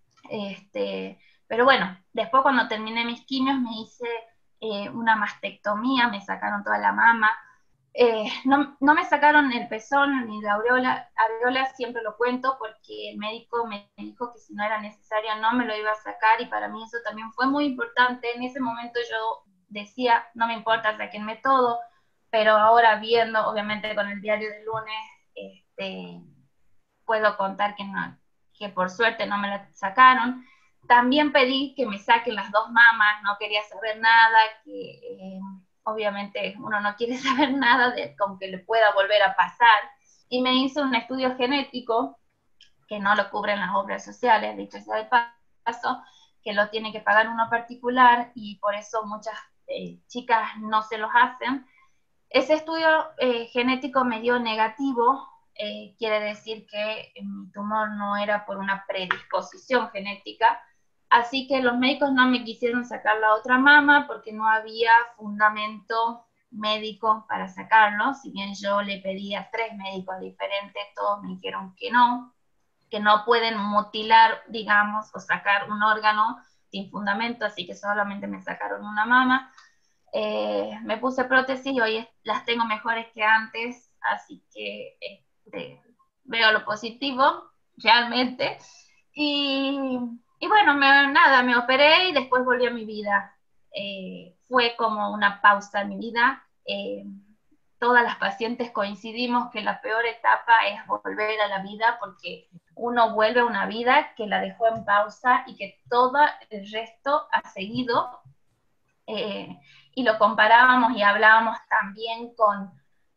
Este, pero bueno, después cuando terminé mis quimios me hice eh, una mastectomía, me sacaron toda la mama. Eh, no, no me sacaron el pezón ni la aureola, aureola siempre lo cuento porque el médico me dijo que si no era necesario no me lo iba a sacar y para mí eso también fue muy importante. En ese momento yo decía, no me importa, sáquenme todo, pero ahora viendo, obviamente con el diario del lunes, este, puedo contar que, no, que por suerte no me la sacaron. también pedí que me saquen las dos mamas, no quería saber nada, que eh, obviamente uno no quiere saber nada de con que le pueda volver a pasar, y me hice un estudio genético, que no lo cubren las obras sociales, dicho sea de paso, que lo tiene que pagar uno particular, y por eso muchas eh, chicas no se los hacen. Ese estudio eh, genético me dio negativo, eh, quiere decir que mi tumor no era por una predisposición genética, así que los médicos no me quisieron sacar la otra mama porque no había fundamento médico para sacarlo, si bien yo le pedí a tres médicos diferentes, todos me dijeron que no, que no pueden mutilar, digamos, o sacar un órgano sin fundamento, así que solamente me sacaron una mama. Eh, me puse prótesis y hoy las tengo mejores que antes, así que este, veo lo positivo, realmente. Y, y bueno, me, nada, me operé y después volví a mi vida. Eh, fue como una pausa en mi vida. Eh, todas las pacientes coincidimos que la peor etapa es volver a la vida, porque uno vuelve a una vida que la dejó en pausa y que todo el resto ha seguido. Eh, y lo comparábamos y hablábamos también con,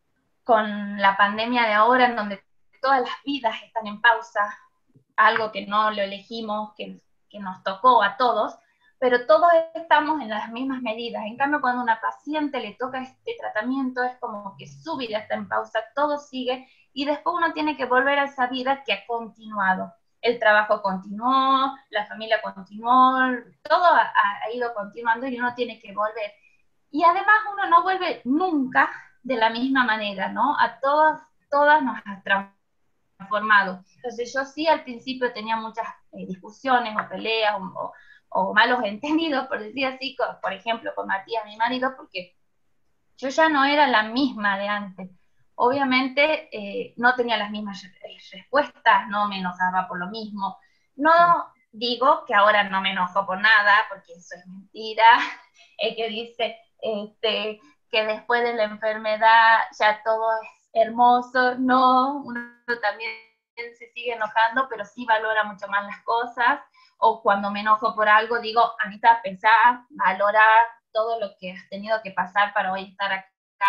con la pandemia de ahora, en donde todas las vidas están en pausa, algo que no lo elegimos, que, que nos tocó a todos, pero todos estamos en las mismas medidas. En cambio, cuando a una paciente le toca este tratamiento, es como que su vida está en pausa, todo sigue, y después uno tiene que volver a esa vida que ha continuado. El trabajo continuó, la familia continuó, todo ha, ha ido continuando y uno tiene que volver. Y además uno no vuelve nunca de la misma manera, ¿no? A todas, todas nos ha transformado. Entonces yo sí al principio tenía muchas eh, discusiones o peleas o, o malos entendidos, por decir así, con, por ejemplo, con Matías, mi marido, porque yo ya no era la misma de antes. Obviamente eh, no tenía las mismas respuestas, no me enojaba por lo mismo. No digo que ahora no me enojo por nada, porque eso es mentira. El que dice este, que después de la enfermedad ya todo es hermoso, no, uno también se sigue enojando, pero sí valora mucho más las cosas. O cuando me enojo por algo, digo, Anita, pensá, valora todo lo que has tenido que pasar para hoy estar acá.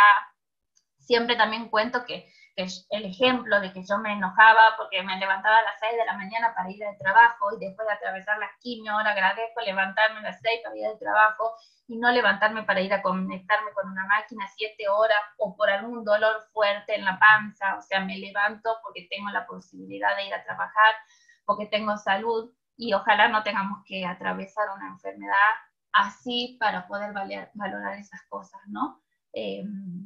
Siempre también cuento que, que el ejemplo de que yo me enojaba porque me levantaba a las seis de la mañana para ir al trabajo y después de atravesar las quimio, ahora agradezco levantarme a las seis para ir al trabajo y no levantarme para ir a conectarme con una máquina siete horas o por algún dolor fuerte en la panza. O sea, me levanto porque tengo la posibilidad de ir a trabajar, porque tengo salud, y ojalá no tengamos que atravesar una enfermedad así para poder valer, valorar esas cosas, ¿no? Eh,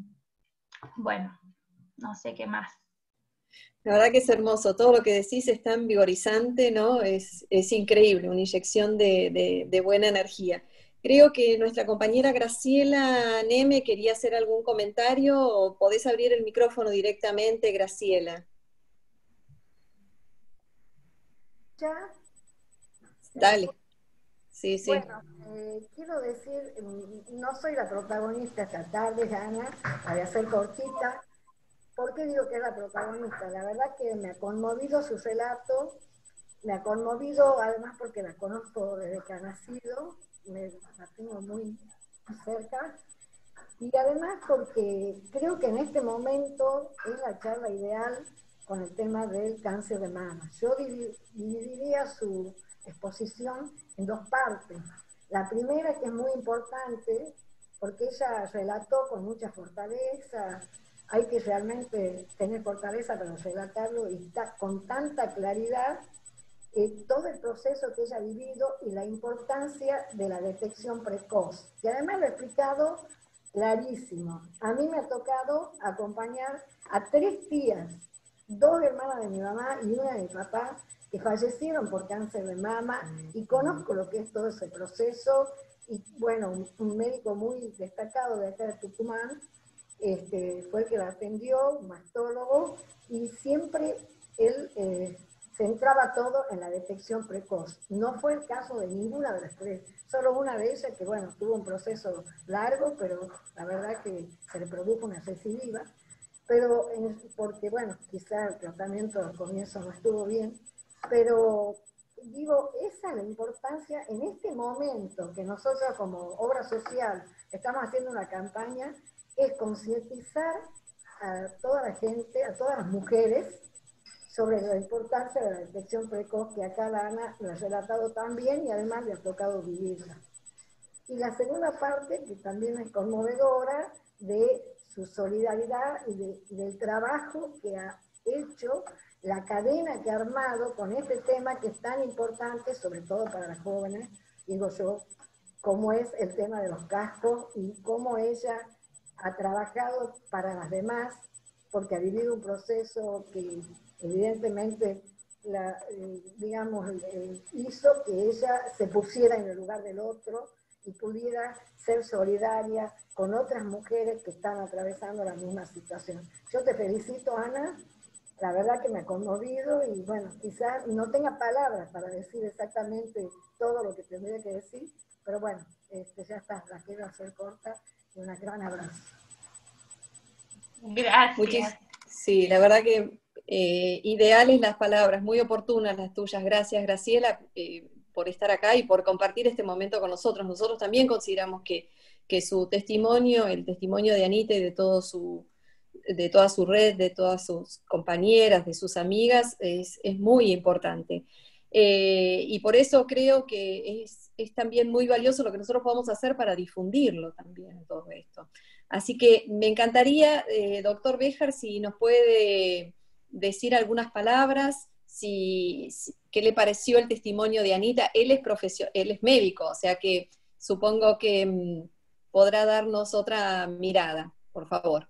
bueno, no sé qué más. La verdad que es hermoso, todo lo que decís es tan vigorizante, ¿no? Es, es increíble, una inyección de, de, de buena energía. Creo que nuestra compañera Graciela Neme quería hacer algún comentario, o podés abrir el micrófono directamente, Graciela. ¿Ya? Dale. Sí, sí. Bueno, eh, quiero decir, no soy la protagonista esta tarde, Ana, la voy a hacer cortita. ¿Por qué digo que es la protagonista? La verdad que me ha conmovido su relato, me ha conmovido además porque la conozco desde que ha nacido, me, la tengo muy cerca, y además porque creo que en este momento es la charla ideal con el tema del cáncer de mama. Yo dividiría su exposición en dos partes. La primera, que es muy importante, porque ella relató con mucha fortaleza, hay que realmente tener fortaleza para relatarlo y está con tanta claridad eh, todo el proceso que ella ha vivido y la importancia de la detección precoz. Y además lo ha explicado clarísimo. A mí me ha tocado acompañar a tres tías, dos hermanas de mi mamá y una de mi papá, que fallecieron por cáncer de mama, y conozco lo que es todo ese proceso. Y bueno, un, un médico muy destacado de acá de Tucumán este, fue el que la atendió, un mastólogo, y siempre él eh, centraba todo en la detección precoz. No fue el caso de ninguna de las tres, solo una de ellas que, bueno, tuvo un proceso largo, pero la verdad que se le produjo una recidiva, pero en, porque, bueno, quizá el tratamiento al comienzo no estuvo bien, pero digo, esa es la importancia en este momento que nosotros como obra social estamos haciendo una campaña, es concientizar a toda la gente, a todas las mujeres, sobre la importancia de la detección precoz, que acá la Ana lo ha relatado también y además le ha tocado vivirla. Y la segunda parte, que también es conmovedora, de su solidaridad y, de, y del trabajo que ha hecho, la cadena que ha armado con este tema que es tan importante, sobre todo para las jóvenes, digo yo, como es el tema de los cascos y cómo ella ha trabajado para las demás, porque ha vivido un proceso que evidentemente la, eh, digamos, eh, hizo que ella se pusiera en el lugar del otro y pudiera ser solidaria con otras mujeres que están atravesando la misma situación. Yo te felicito, Ana, la verdad que me ha conmovido y bueno, quizás no tenga palabras para decir exactamente todo lo que tendría que decir, pero bueno, este, ya está, la quiero hacer corta y un gran abrazo. Gracias. Muchis sí, la verdad que eh, ideales las palabras, muy oportunas las tuyas. Gracias, Graciela, eh, por estar acá y por compartir este momento con nosotros. Nosotros también consideramos que, que su testimonio, el testimonio de Anita y de, todo su, de toda su red, de todas sus compañeras, de sus amigas, es, es muy importante. Eh, y por eso creo que es, es también muy valioso lo que nosotros podemos hacer para difundirlo también, todo esto. Así que me encantaría, eh, doctor Béjar, si nos puede decir algunas palabras, si, si, qué le pareció el testimonio de Anita. Él es, profesio, él es médico, o sea que supongo que mm, podrá darnos otra mirada, por favor.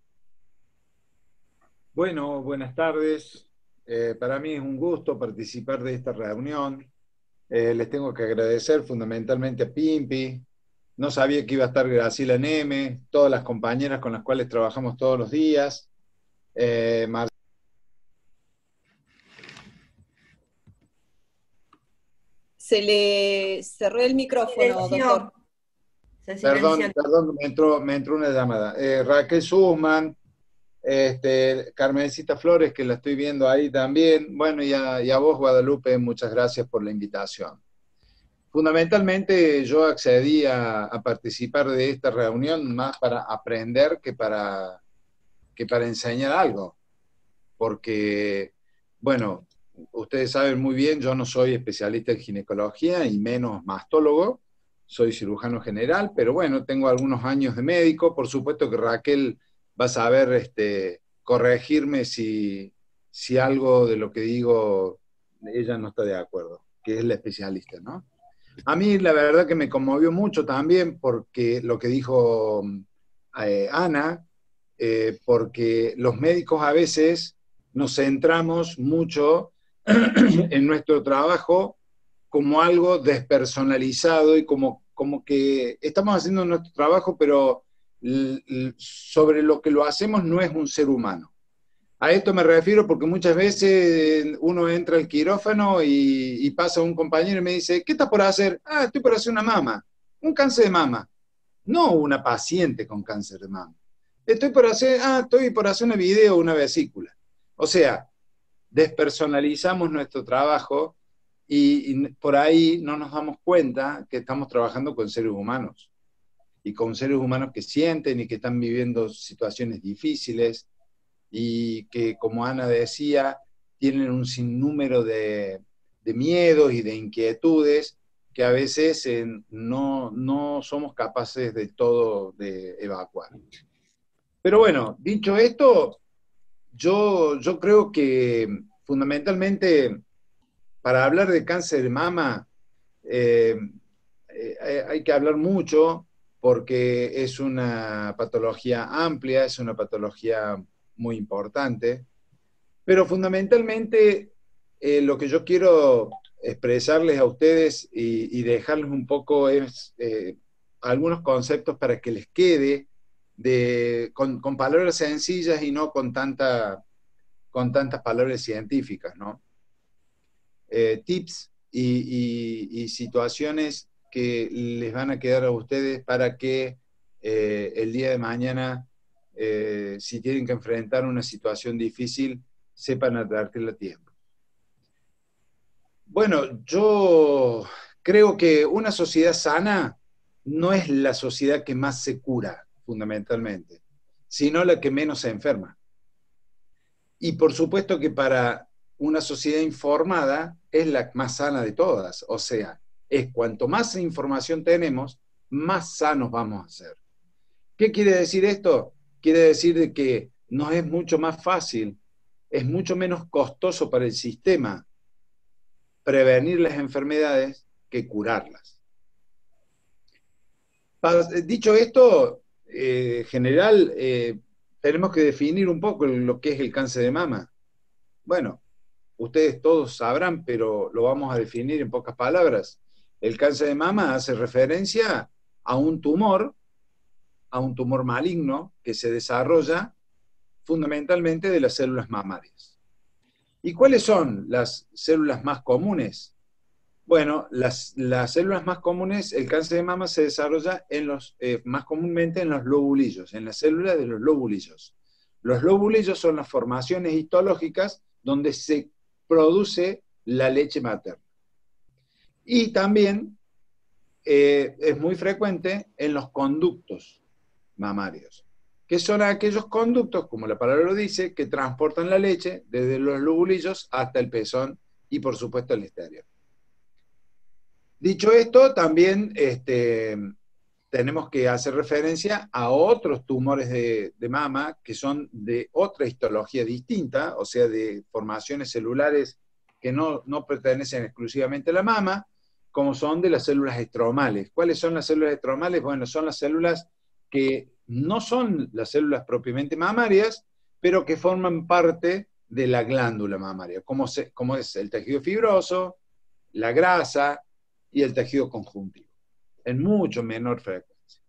Bueno, buenas tardes. Eh, para mí es un gusto participar de esta reunión. Eh, les tengo que agradecer fundamentalmente a Pimpi. No sabía que iba a estar Graciela Neme, todas las compañeras con las cuales trabajamos todos los días. Eh, Mar Se le cerró el micrófono, doctor. Perdón, perdón, me entró, me entró una llamada. Eh, Raquel Sussman, este, Carmencita Flores, que la estoy viendo ahí también. Bueno, y a, y a vos, Guadalupe, muchas gracias por la invitación. Fundamentalmente yo accedí a, a participar de esta reunión más para aprender que para, que para enseñar algo. Porque, bueno, ustedes saben muy bien, yo no soy especialista en ginecología y menos mastólogo, soy cirujano general, pero bueno, tengo algunos años de médico. Por supuesto que Raquel va a saber este, corregirme si, si algo de lo que digo ella no está de acuerdo, que es la especialista, ¿no? A mí la verdad que me conmovió mucho también porque lo que dijo eh, Ana, eh, porque los médicos a veces nos centramos mucho en nuestro trabajo como algo despersonalizado y como, como que estamos haciendo nuestro trabajo, pero sobre lo que lo hacemos no es un ser humano. A esto me refiero porque muchas veces uno entra al quirófano y, y pasa un compañero y me dice, ¿qué estás por hacer? Ah, estoy por hacer una mama, un cáncer de mama. No una paciente con cáncer de mama. Estoy por hacer, ah, estoy por hacer una video o una vesícula. O sea, despersonalizamos nuestro trabajo y, y por ahí no nos damos cuenta que estamos trabajando con seres humanos. Y con seres humanos que sienten y que están viviendo situaciones difíciles, y que, como Ana decía, tienen un sinnúmero de, de miedos y de inquietudes que a veces eh, no, no somos capaces del todo de evacuar. Pero bueno, dicho esto, yo, yo creo que fundamentalmente para hablar de cáncer de mama eh, eh, hay que hablar mucho porque es una patología amplia, es una patología muy importante, pero fundamentalmente eh, lo que yo quiero expresarles a ustedes y, y dejarles un poco es eh, algunos conceptos para que les quede de, con, con palabras sencillas y no con, tanta, con tantas palabras científicas, ¿no? Eh, tips y, y, y situaciones que les van a quedar a ustedes para que eh, el día de mañana Eh, si tienen que enfrentar una situación difícil, sepan advertirla a tiempo. Bueno, yo creo que una sociedad sana no es la sociedad que más se cura, fundamentalmente, sino la que menos se enferma. Y por supuesto que para una sociedad informada es la más sana de todas, o sea, es cuanto más información tenemos, más sanos vamos a ser. ¿Qué quiere decir esto? Quiere decir de que nos es mucho más fácil, es mucho menos costoso para el sistema prevenir las enfermedades que curarlas. Dicho esto, en eh, general, eh, tenemos que definir un poco lo que es el cáncer de mama. Bueno, ustedes todos sabrán, pero lo vamos a definir en pocas palabras. El cáncer de mama hace referencia a un tumor, a un tumor maligno que se desarrolla fundamentalmente de las células mamarias. ¿Y cuáles son las células más comunes? Bueno, las, las células más comunes, el cáncer de mama se desarrolla en los, eh, más comúnmente en los lobulillos, en las células de los lobulillos. Los lobulillos son las formaciones histológicas donde se produce la leche materna. Y también eh, es muy frecuente en los conductos mamarios, que son aquellos conductos, como la palabra lo dice, que transportan la leche desde los lobulillos hasta el pezón y por supuesto el exterior. Dicho esto, también este, tenemos que hacer referencia a otros tumores de, de mama que son de otra histología distinta, o sea, de formaciones celulares que no, no pertenecen exclusivamente a la mama, como son de las células estromales. ¿Cuáles son las células estromales? Bueno, son las células que no son las células propiamente mamarias, pero que forman parte de la glándula mamaria, como, se, como es el tejido fibroso, la grasa y el tejido conjuntivo, en mucho menor frecuencia.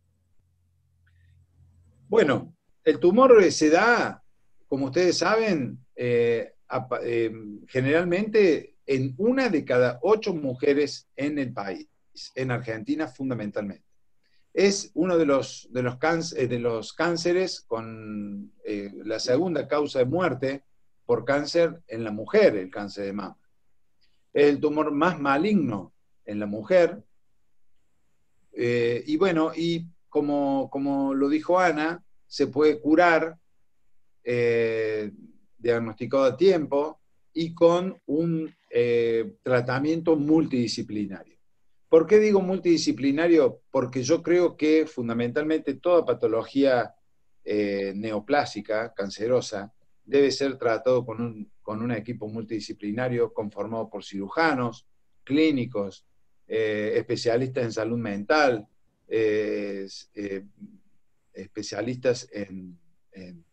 Bueno, el tumor se da, como ustedes saben, eh, a, eh, generalmente en una de cada ocho mujeres en el país, en Argentina fundamentalmente. Es uno de los, de los, cáncer, de los cánceres con eh, la segunda causa de muerte por cáncer en la mujer, el cáncer de mama. Es el tumor más maligno en la mujer. Eh, y bueno, y como, como lo dijo Ana, se puede curar, eh, diagnosticado a tiempo y con un eh, tratamiento multidisciplinario. ¿Por qué digo multidisciplinario? Porque yo creo que fundamentalmente toda patología eh, neoplásica, cancerosa, debe ser tratado con un, con un equipo multidisciplinario conformado por cirujanos, clínicos, eh, especialistas en salud mental, eh, eh, especialistas en, en,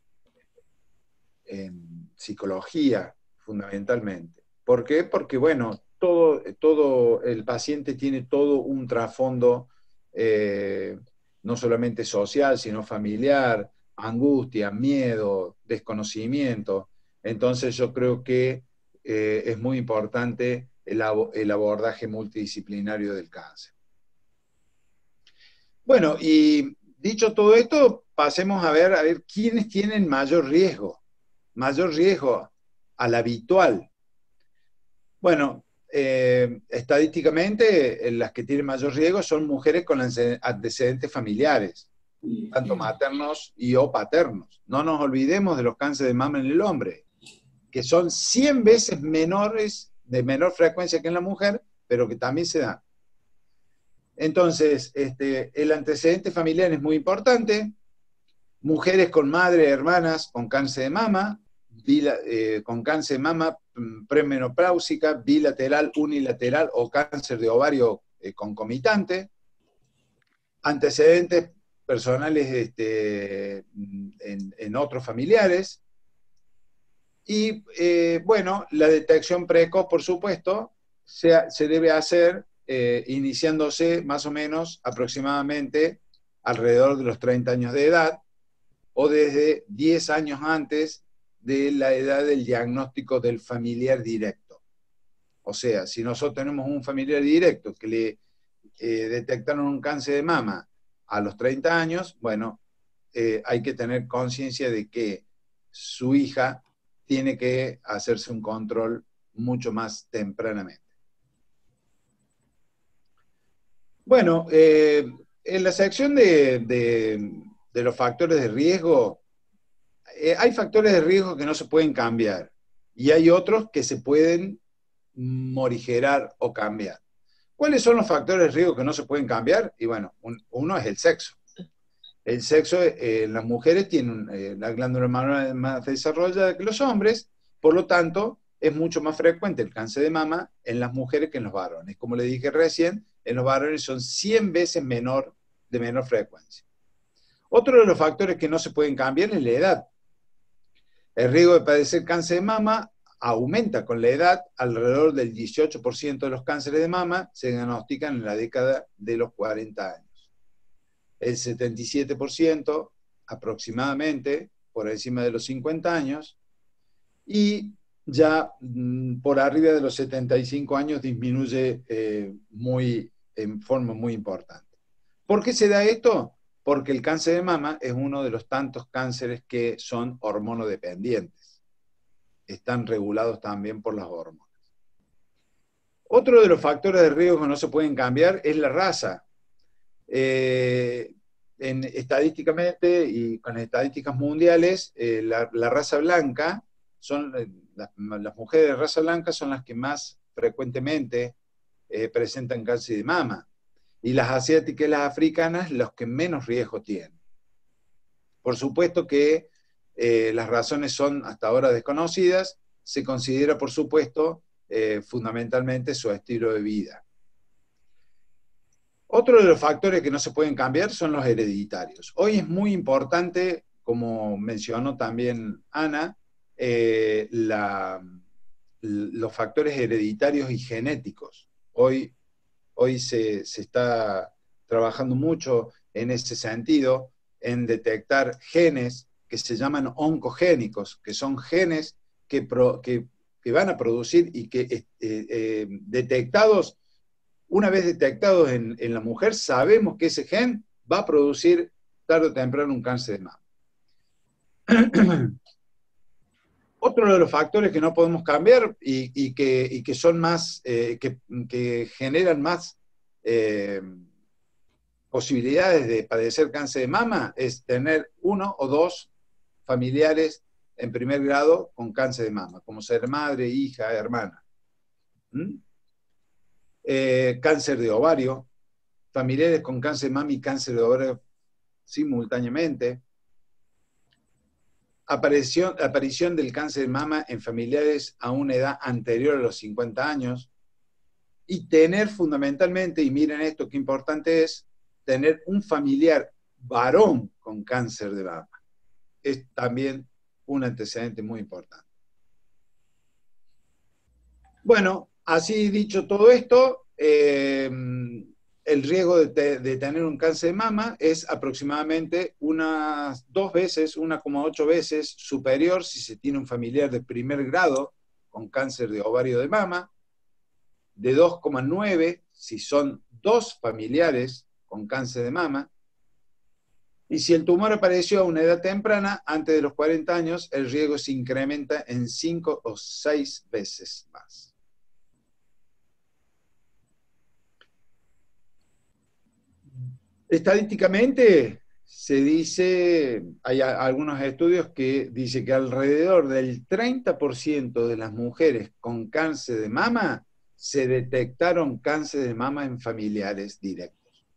en psicología, fundamentalmente. ¿Por qué? Porque, bueno, todo, todo el paciente tiene todo un trasfondo, eh, no solamente social, sino familiar, angustia, miedo, desconocimiento. Entonces yo creo que eh, es muy importante el, el abordaje multidisciplinario del cáncer. Bueno, y dicho todo esto, pasemos a ver, a ver quiénes tienen mayor riesgo, mayor riesgo al habitual. Bueno, eh, estadísticamente las que tienen mayor riesgo son mujeres con antecedentes familiares, tanto maternos y o paternos. No nos olvidemos de los cánceres de mama en el hombre, que son cien veces menores, de menor frecuencia que en la mujer, pero que también se dan. Entonces, este, el antecedente familiar es muy importante. Mujeres con madre, hermanas con cáncer de mama, bila, eh, con cáncer de mama premenopáusica, bilateral, unilateral o cáncer de ovario eh, concomitante. Antecedentes personales este, en, en otros familiares. Y, eh, bueno, la detección precoz, por supuesto, se, se debe hacer eh, iniciándose más o menos aproximadamente alrededor de los treinta años de edad, o desde diez años antes de la edad del diagnóstico del familiar directo. O sea, si nosotros tenemos un familiar directo que le eh, detectaron un cáncer de mama a los treinta años, bueno, eh, hay que tener conciencia de que su hija tiene que hacerse un control mucho más tempranamente. Bueno, eh, en la sección de, de, de los factores de riesgo, eh, hay factores de riesgo que no se pueden cambiar y hay otros que se pueden morigerar o cambiar. ¿Cuáles son los factores de riesgo que no se pueden cambiar? Y bueno, un, uno es el sexo. El sexo eh, en las mujeres tiene eh, la glándula mamária más desarrollada que los hombres, por lo tanto, es mucho más frecuente el cáncer de mama en las mujeres que en los varones. Como le dije recién, en los varones son cien veces menor, de menor frecuencia. Otro de los factores que no se pueden cambiar es la edad. El riesgo de padecer cáncer de mama aumenta con la edad. Alrededor del dieciocho por ciento de los cánceres de mama se diagnostican en la década de los cuarenta años. El setenta y siete por ciento aproximadamente por encima de los cincuenta años, y ya mmm, por arriba de los setenta y cinco años disminuye eh, muy, en forma muy importante. ¿Por qué se da esto? Porque el cáncer de mama es uno de los tantos cánceres que son hormonodependientes. Están regulados también por las hormonas. Otro de los factores de riesgo que no se pueden cambiar es la raza. Eh, en, estadísticamente y con estadísticas mundiales, eh, la, la raza blanca, son, eh, las, las mujeres de raza blanca son las que más frecuentemente eh, presentan cáncer de mama, y las asiáticas y las africanas los que menos riesgo tienen. Por supuesto que eh, las razones son hasta ahora desconocidas. Se considera, por supuesto, eh, fundamentalmente su estilo de vida. Otro de los factores que no se pueden cambiar son los hereditarios. Hoy es muy importante, como mencionó también Ana, eh, la, los factores hereditarios y genéticos. Hoy, hoy se, se está trabajando mucho en ese sentido, en detectar genes que se llaman oncogénicos, que son genes que, pro, que, que van a producir y que eh, eh, detectados. Una vez detectados en, en la mujer, sabemos que ese gen va a producir tarde o temprano un cáncer de mama. Otro de los factores que no podemos cambiar y, y, que, y que son más, eh, que, que generan más eh, posibilidades de padecer cáncer de mama es tener uno o dos familiares en primer grado con cáncer de mama, como ser madre, hija, hermana. ¿Mm? Eh, cáncer de ovario, familiares con cáncer de mama y cáncer de ovario simultáneamente, aparición, aparición del cáncer de mama en familiares a una edad anterior a los cincuenta años, y tener fundamentalmente, y miren esto qué importante es, tener un familiar varón con cáncer de mama. Es también un antecedente muy importante. Bueno, así dicho todo esto, eh, el riesgo de, te, de tener un cáncer de mama es aproximadamente unas dos veces, una coma ocho veces superior si se tiene un familiar de primer grado con cáncer de ovario de mama, de dos coma nueve si son dos familiares con cáncer de mama, y si el tumor apareció a una edad temprana, antes de los cuarenta años, el riesgo se incrementa en cinco o seis veces más. Estadísticamente se dice, hay algunos estudios que dicen que alrededor del treinta por ciento de las mujeres con cáncer de mama se detectaron cáncer de mama en familiares directos.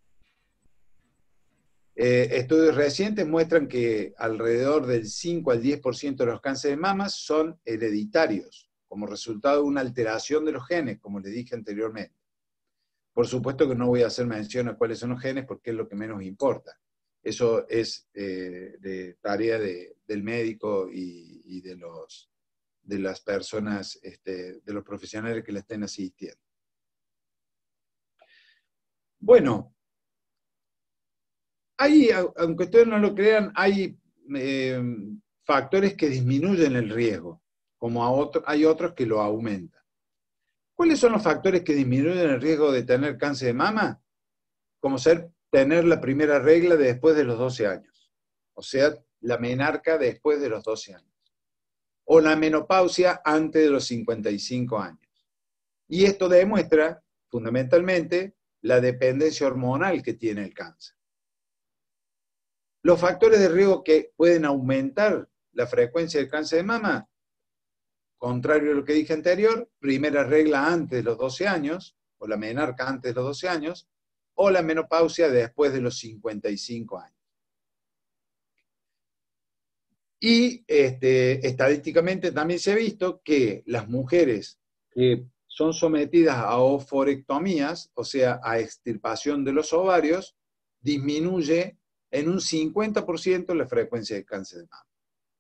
Eh, estudios recientes muestran que alrededor del cinco al diez por ciento de los cánceres de mama son hereditarios, como resultado de una alteración de los genes, como les dije anteriormente. Por supuesto que no voy a hacer mención a cuáles son los genes porque es lo que menos importa. Eso es eh, de tarea de, del médico y, y de, los, de las personas, este, de los profesionales que le estén asistiendo. Bueno, hay, aunque ustedes no lo crean, hay eh, factores que disminuyen el riesgo, como a otro, hay otros que lo aumentan. ¿Cuáles son los factores que disminuyen el riesgo de tener cáncer de mama? Como ser tener la primera regla después de los doce años, o sea, la menarca después de los doce años. o la menopausia antes de los cincuenta y cinco años. Y esto demuestra, fundamentalmente, la dependencia hormonal que tiene el cáncer. Los factores de riesgo que pueden aumentar la frecuencia del cáncer de mama, contrario a lo que dije anterior, primera regla antes de los doce años, o la menarca antes de los doce años, o la menopausia después de los cincuenta y cinco años. Y este, estadísticamente también se ha visto que las mujeres que son sometidas a oforectomías, o sea, a extirpación de los ovarios, disminuye en un cincuenta por ciento la frecuencia de cáncer de mama.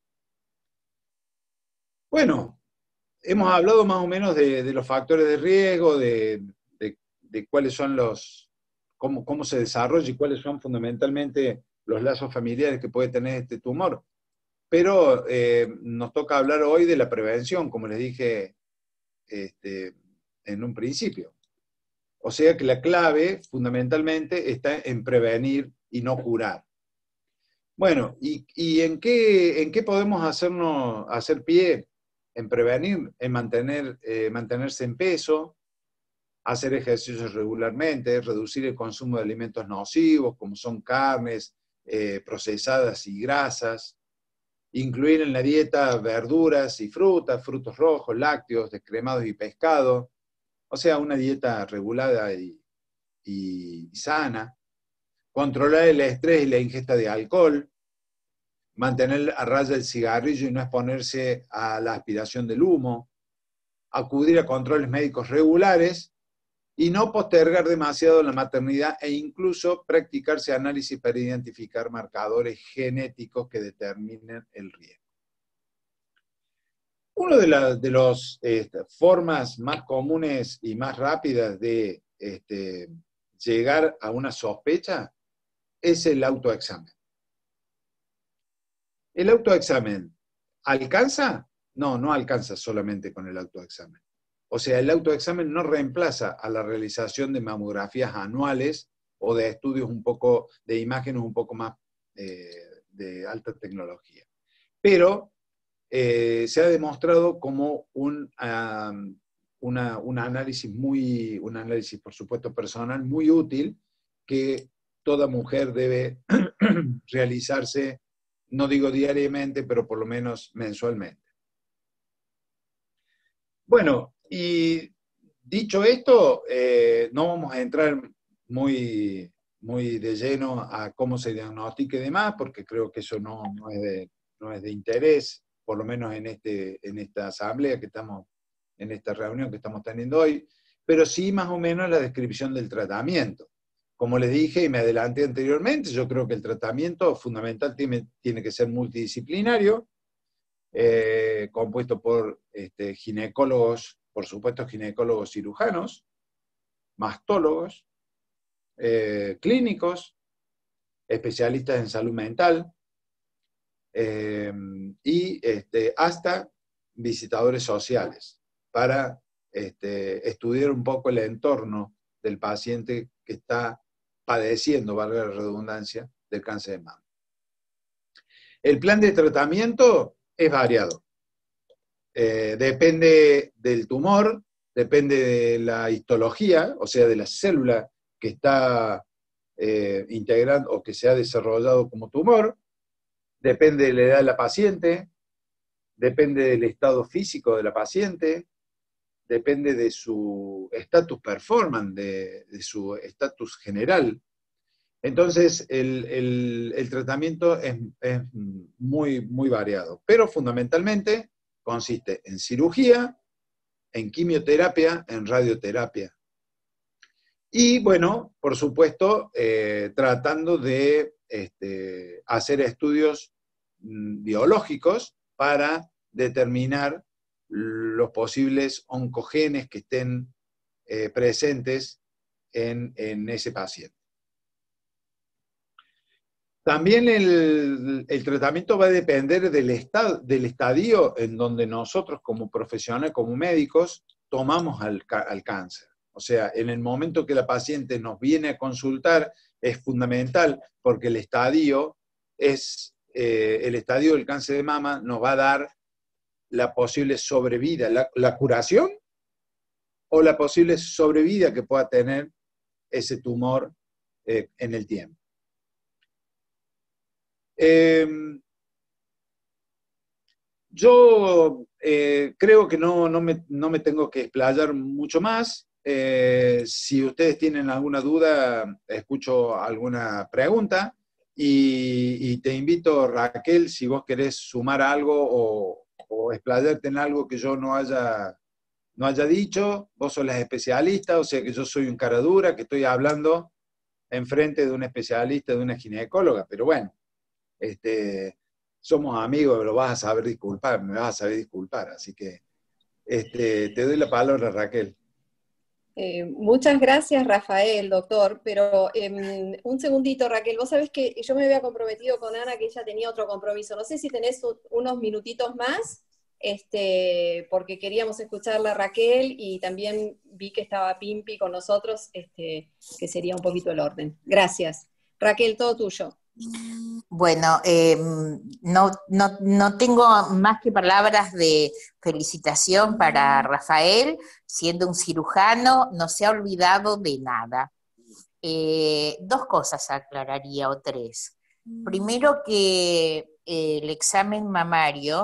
Bueno, hemos hablado más o menos de, de los factores de riesgo, de, de, de cuáles son los, cómo, cómo se desarrolla y cuáles son fundamentalmente los lazos familiares que puede tener este tumor. Pero eh, nos toca hablar hoy de la prevención, como les dije este, en un principio. O sea que la clave fundamentalmente está en prevenir y no curar. Bueno, ¿y, y en, qué, en qué podemos hacernos, hacer pie? En prevenir, en mantener, eh, mantenerse en peso, hacer ejercicios regularmente, reducir el consumo de alimentos nocivos, como son carnes, eh, procesadas y grasas, incluir en la dieta verduras y frutas, frutos rojos, lácteos, descremados y pescado, o sea, una dieta regulada y, y, y sana, controlar el estrés y la ingesta de alcohol, mantener a raya el cigarrillo y no exponerse a la aspiración del humo, acudir a controles médicos regulares y no postergar demasiado la maternidad e incluso practicarse análisis para identificar marcadores genéticos que determinen el riesgo. Una de las de los, este, formas más comunes y más rápidas de este, llegar a una sospecha es el autoexamen. ¿El autoexamen alcanza? No, no alcanza solamente con el autoexamen. O sea, el autoexamen no reemplaza a la realización de mamografías anuales o de estudios un poco, de imágenes un poco más eh, de alta tecnología. Pero eh, se ha demostrado como un, um, una, un análisis muy, un análisis por supuesto personal muy útil que toda mujer debe realizarse, no digo diariamente, pero por lo menos mensualmente. Bueno, y dicho esto, eh, no vamos a entrar muy, muy de lleno a cómo se diagnostica y demás, porque creo que eso no, no, es de, no es de interés, por lo menos en, este, en esta asamblea que estamos, en esta reunión que estamos teniendo hoy, pero sí más o menos la descripción del tratamiento. Como les dije y me adelanté anteriormente, yo creo que el tratamiento fundamental tiene, tiene que ser multidisciplinario, eh, compuesto por este, ginecólogos, por supuesto ginecólogos cirujanos, mastólogos, eh, clínicos, especialistas en salud mental, eh, y este, hasta visitadores sociales, para este, estudiar un poco el entorno del paciente que está padeciendo, valga la redundancia, del cáncer de mama. El plan de tratamiento es variado. Eh, depende del tumor, depende de la histología, o sea, de la célula que está eh, integrando o que se ha desarrollado como tumor, depende de la edad de la paciente, depende del estado físico de la paciente, depende de su estatus performance, de, de su estatus general. Entonces, el, el, el tratamiento es, es muy, muy variado, pero fundamentalmente consiste en cirugía, en quimioterapia, en radioterapia. Y bueno, por supuesto, eh, tratando de este, hacer estudios mm, biológicos para determinar los posibles oncogenes que estén eh, presentes en, en ese paciente. También el, el tratamiento va a depender del, estado, del estadio en donde nosotros como profesionales, como médicos, tomamos al, al cáncer. O sea, en el momento que la paciente nos viene a consultar es fundamental porque el estadio, es, eh, el estadio del cáncer de mama nos va a dar la posible sobrevida, la, la curación o la posible sobrevida que pueda tener ese tumor eh, en el tiempo. Eh, yo eh, creo que no, no, me, no me tengo que explayar mucho más. Eh, si ustedes tienen alguna duda, escucho alguna pregunta. Y, y te invito, Raquel, si vos querés sumar algo o, o explayarte en algo que yo no haya, no haya dicho. Vos sos la especialista, o sea que yo soy un cara dura, que estoy hablando enfrente de un especialista, de una ginecóloga, pero bueno, este, somos amigos, lo vas a saber disculpar, me vas a saber disculpar, así que este, te doy la palabra, Raquel. Eh, muchas gracias, Rafael, doctor, pero eh, un segundito, Raquel, vos sabés que yo me había comprometido con Ana que ella tenía otro compromiso, no sé si tenés unos minutitos más, este, porque queríamos escucharla a Raquel y también vi que estaba Pimpi con nosotros, este, que sería un poquito el orden. Gracias. Raquel, todo tuyo. Bueno, eh, no, no, no tengo más que palabras de felicitación para Rafael, siendo un cirujano, no se ha olvidado de nada. Eh, dos cosas aclararía, o tres. Primero que eh, el examen mamario,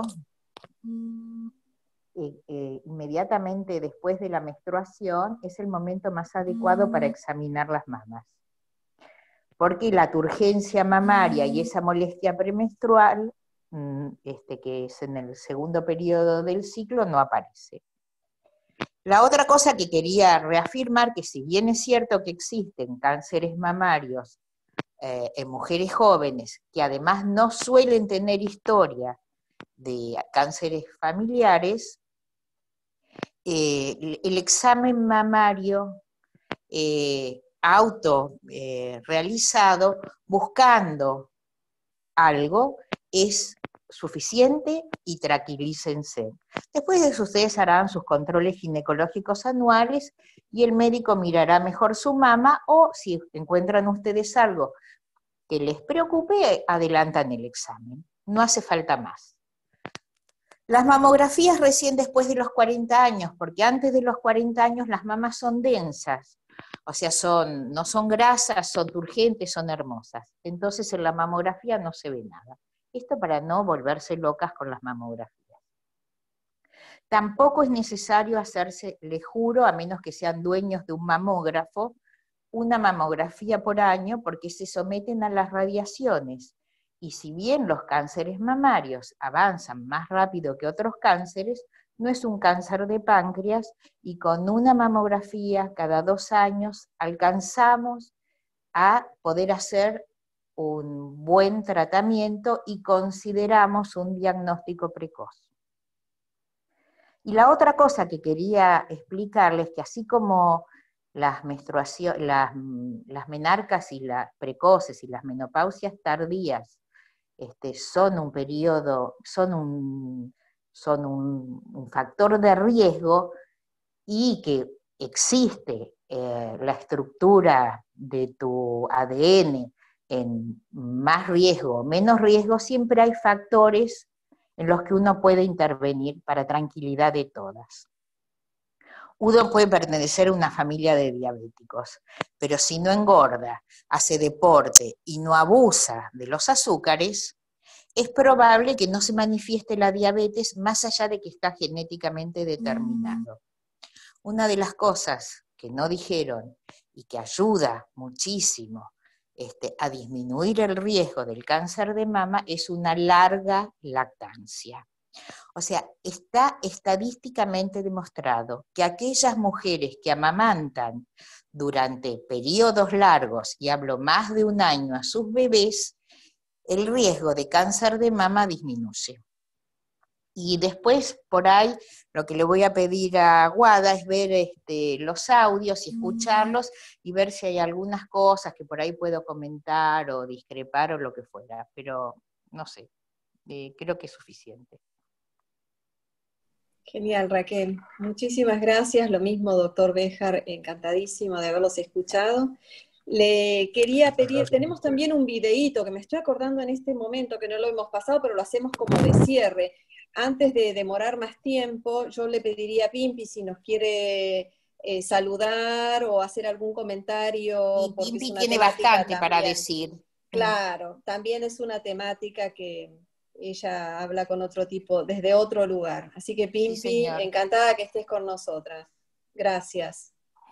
eh, eh, inmediatamente después de la menstruación, es el momento más adecuado para examinar las mamas, porque la turgencia mamaria y esa molestia premenstrual, este, que es en el segundo periodo del ciclo, no aparece. La otra cosa que quería reafirmar, que si bien es cierto que existen cánceres mamarios eh, en mujeres jóvenes, que además no suelen tener historia de cánceres familiares, eh, el, el examen mamario eh, auto eh, realizado buscando algo es suficiente y tranquilícense. Después de eso ustedes harán sus controles ginecológicos anuales y el médico mirará mejor su mama, o si encuentran ustedes algo que les preocupe, adelantan el examen. No hace falta más. Las mamografías recién después de los cuarenta años, porque antes de los cuarenta años las mamas son densas. O sea, son, no son grasas, son turgentes, son hermosas. Entonces en la mamografía no se ve nada. Esto para no volverse locas con las mamografías. Tampoco es necesario hacerse, les juro, a menos que sean dueños de un mamógrafo, una mamografía por año, porque se someten a las radiaciones. Y si bien los cánceres mamarios avanzan más rápido que otros cánceres, no es un cáncer de páncreas, y con una mamografía cada dos años alcanzamos a poder hacer un buen tratamiento y consideramos un diagnóstico precoz. Y la otra cosa que quería explicarles, que así como las menstruaciones, las, las menarcas y las precoces y las menopausias tardías este, son un periodo, son un son un, un factor de riesgo, y que existe eh, la estructura de tu A D N en más riesgo o menos riesgo, siempre hay factores en los que uno puede intervenir para tranquilidad de todas. Uno puede pertenecer a una familia de diabéticos, pero si no engorda, hace deporte y no abusa de los azúcares, es probable que no se manifieste la diabetes más allá de que está genéticamente determinado. Una de las cosas que no dijeron y que ayuda muchísimo este, a disminuir el riesgo del cáncer de mama es una larga lactancia. O sea, está estadísticamente demostrado que aquellas mujeres que amamantan durante periodos largos, y hablo más de un año, a sus bebés, el riesgo de cáncer de mama disminuye. Y después, por ahí, lo que le voy a pedir a Guada es ver este, los audios y escucharlos, y ver si hay algunas cosas que por ahí puedo comentar o discrepar o lo que fuera, pero no sé, eh, creo que es suficiente. Genial, Raquel. Muchísimas gracias. Lo mismo, doctor Béjar, encantadísimo de haberlos escuchado. Le quería pedir, tenemos también un videíto que me estoy acordando en este momento, que no lo hemos pasado, pero lo hacemos como de cierre. antes de demorar más tiempo, yo le pediría a Pimpi si nos quiere eh, saludar o hacer algún comentario. Y Porque es Pimpi una tiene temática bastante para también. decir. Claro, también es una temática que ella habla con otro tipo, desde otro lugar. Así que Pimpi, Sí, señor. encantada que estés con nosotras. Gracias.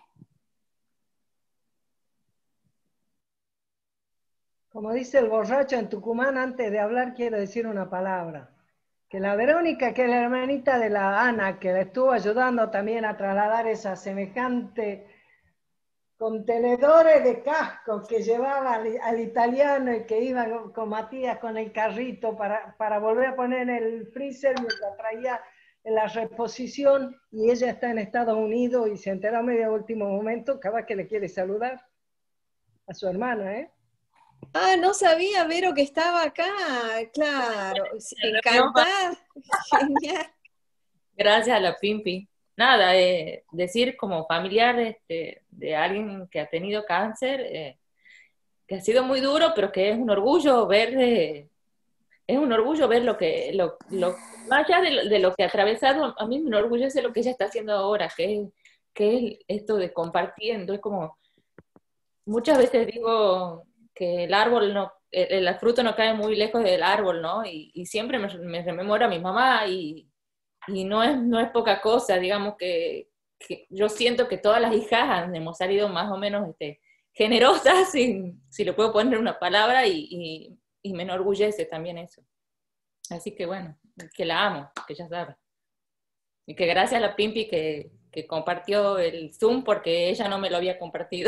Como dice el borracho en Tucumán, antes de hablar quiero decir una palabra. Que la Verónica, que es la hermanita de la Ana, que le estuvo ayudando también a trasladar esa semejante contenedores de cascos que llevaba al, al italiano y que iba con, con Matías con el carrito para, para volver a poner en el freezer mientras traía en la reposición, y ella está en Estados Unidos y se enteró a medio último momento, capaz que le quiere saludar a su hermana, ¿eh? Ah, no sabía, Vero, que estaba acá. Claro, encantada. Genial. Gracias a la Pimpi. Nada, eh, decir como familiar este, de alguien que ha tenido cáncer, eh, que ha sido muy duro, pero que es un orgullo ver, eh, es un orgullo ver lo que, lo, lo, más allá de lo, de lo que ha atravesado, a mí me enorgullece lo que ella está haciendo ahora, que es, que es esto de compartiendo, es como, muchas veces digo que el árbol no, el, el fruto no cae muy lejos del árbol, ¿no? Y, y siempre me, me rememoro a mi mamá y Y no es, no es poca cosa, digamos que, que yo siento que todas las hijas hemos salido más o menos este, generosas, si, si le puedo poner una palabra, y, y, y me enorgullece también eso. Así que bueno, que la amo, que ya sabe. Y que gracias a la Pimpi que, que compartió el Zoom, porque ella no me lo había compartido.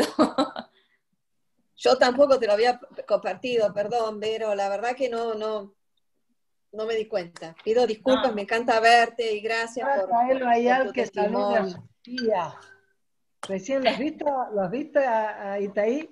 Yo tampoco te lo había compartido, perdón, Vero, la verdad que no, no, no me di cuenta. Pido disculpas, No. me encanta verte y gracias Para por, traerlo por, ahí por al tu que salude a testimonio. Sofía. Recién los has visto, los has visto a, a Itaí.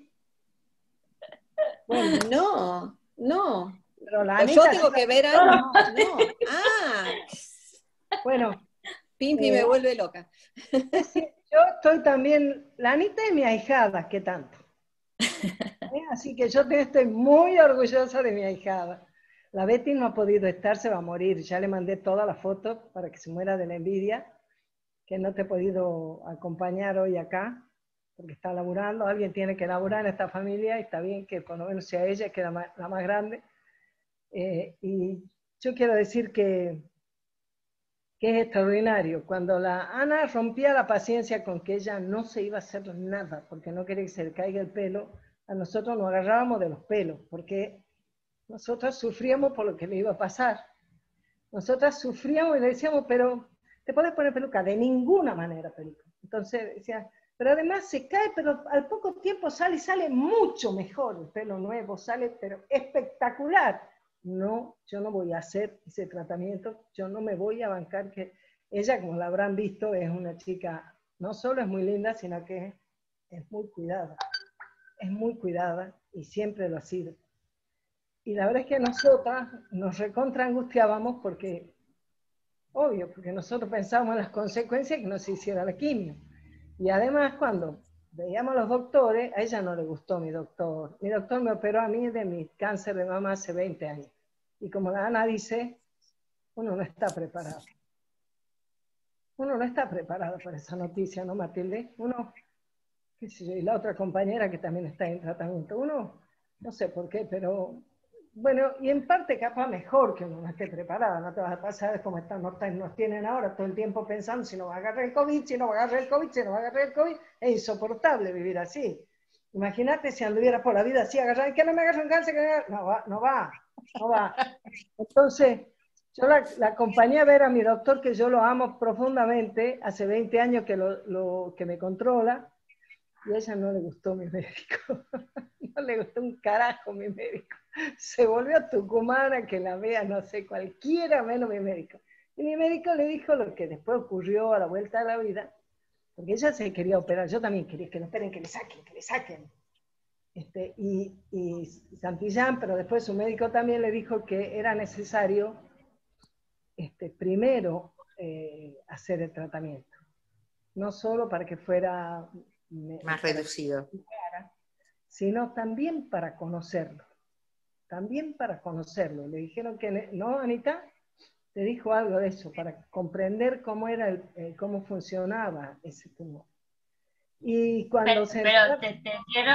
Bueno, No, no. pero la O yo Anita tengo sí que la- ver algo. No. Ah, Bueno, Pimpi eh, me vuelve loca. sí, yo estoy también, la Anita es mi ahijada, ¿qué tanto? ¿Eh? Así que yo te- estoy muy orgullosa de mi ahijada. La Betty no ha podido estar, se va a morir. Ya le mandé todas las fotos para que se muera de la envidia, que no te he podido acompañar hoy acá, porque está laburando. Alguien tiene que laburar en esta familia y está bien que por lo menos sea ella, que es la más, la más grande. Eh, y yo quiero decir que, que es extraordinario. Cuando la Ana rompía la paciencia con que ella no se iba a hacer nada, porque no quería que se le caiga el pelo, a nosotros nos agarrábamos de los pelos, porque nosotros sufríamos por lo que le iba a pasar. Nosotras sufríamos y le decíamos, pero te puedes poner peluca, de ninguna manera peluca. Entonces decía, pero además se cae, pero al poco tiempo sale y sale mucho mejor el pelo nuevo, sale pero espectacular. No, yo no voy a hacer ese tratamiento, yo no me voy a bancar que ella, como la habrán visto, es una chica, no solo es muy linda, sino que es, es muy cuidada, es muy cuidada y siempre lo ha sido. Y la verdad es que nosotras nos recontra angustiábamos porque, obvio, porque nosotros pensábamos en las consecuencias que nos hiciera la quimio. Y además cuando veíamos a los doctores, a ella no le gustó mi doctor. Mi doctor me operó a mí de mi cáncer de mama hace veinte años. Y como la Ana dice, uno no está preparado. Uno no está preparado para esa noticia, ¿no, Matilde? Uno, qué sé yo, y la otra compañera que también está en tratamiento, uno, no sé por qué, pero bueno, y en parte capaz mejor que uno no esté preparado, no te vas a pasar como están, nos, nos tienen ahora todo el tiempo pensando si no va a agarrar el COVID, si no va a agarrar el COVID, si no va a agarrar el COVID, es insoportable vivir así. Imagínate si anduvieras por la vida así, agarrar, que no me agarre un cáncer, que no va, no va, no va. Entonces, yo la, la acompañé a ver a mi doctor, que yo lo amo profundamente, hace veinte años que, lo, lo, que me controla, y a ella no le gustó mi médico, no le gustó un carajo mi médico. Se volvió tucumana, que la vea, no sé, cualquiera menos mi médico. Y mi médico le dijo lo que después ocurrió a la vuelta de la vida, porque ella se quería operar, yo también quería que lo operen, que le saquen, que le saquen. Este, y, y Santillán, pero después su médico también le dijo que era necesario este, primero eh, hacer el tratamiento, no solo para que fuera más reducido, sino también para conocerlo. También para conocerlo. Le dijeron que, no, Anita, te dijo algo de eso, para comprender cómo era el, eh, cómo funcionaba ese tumor. Y cuando pero, se pero te, te quiero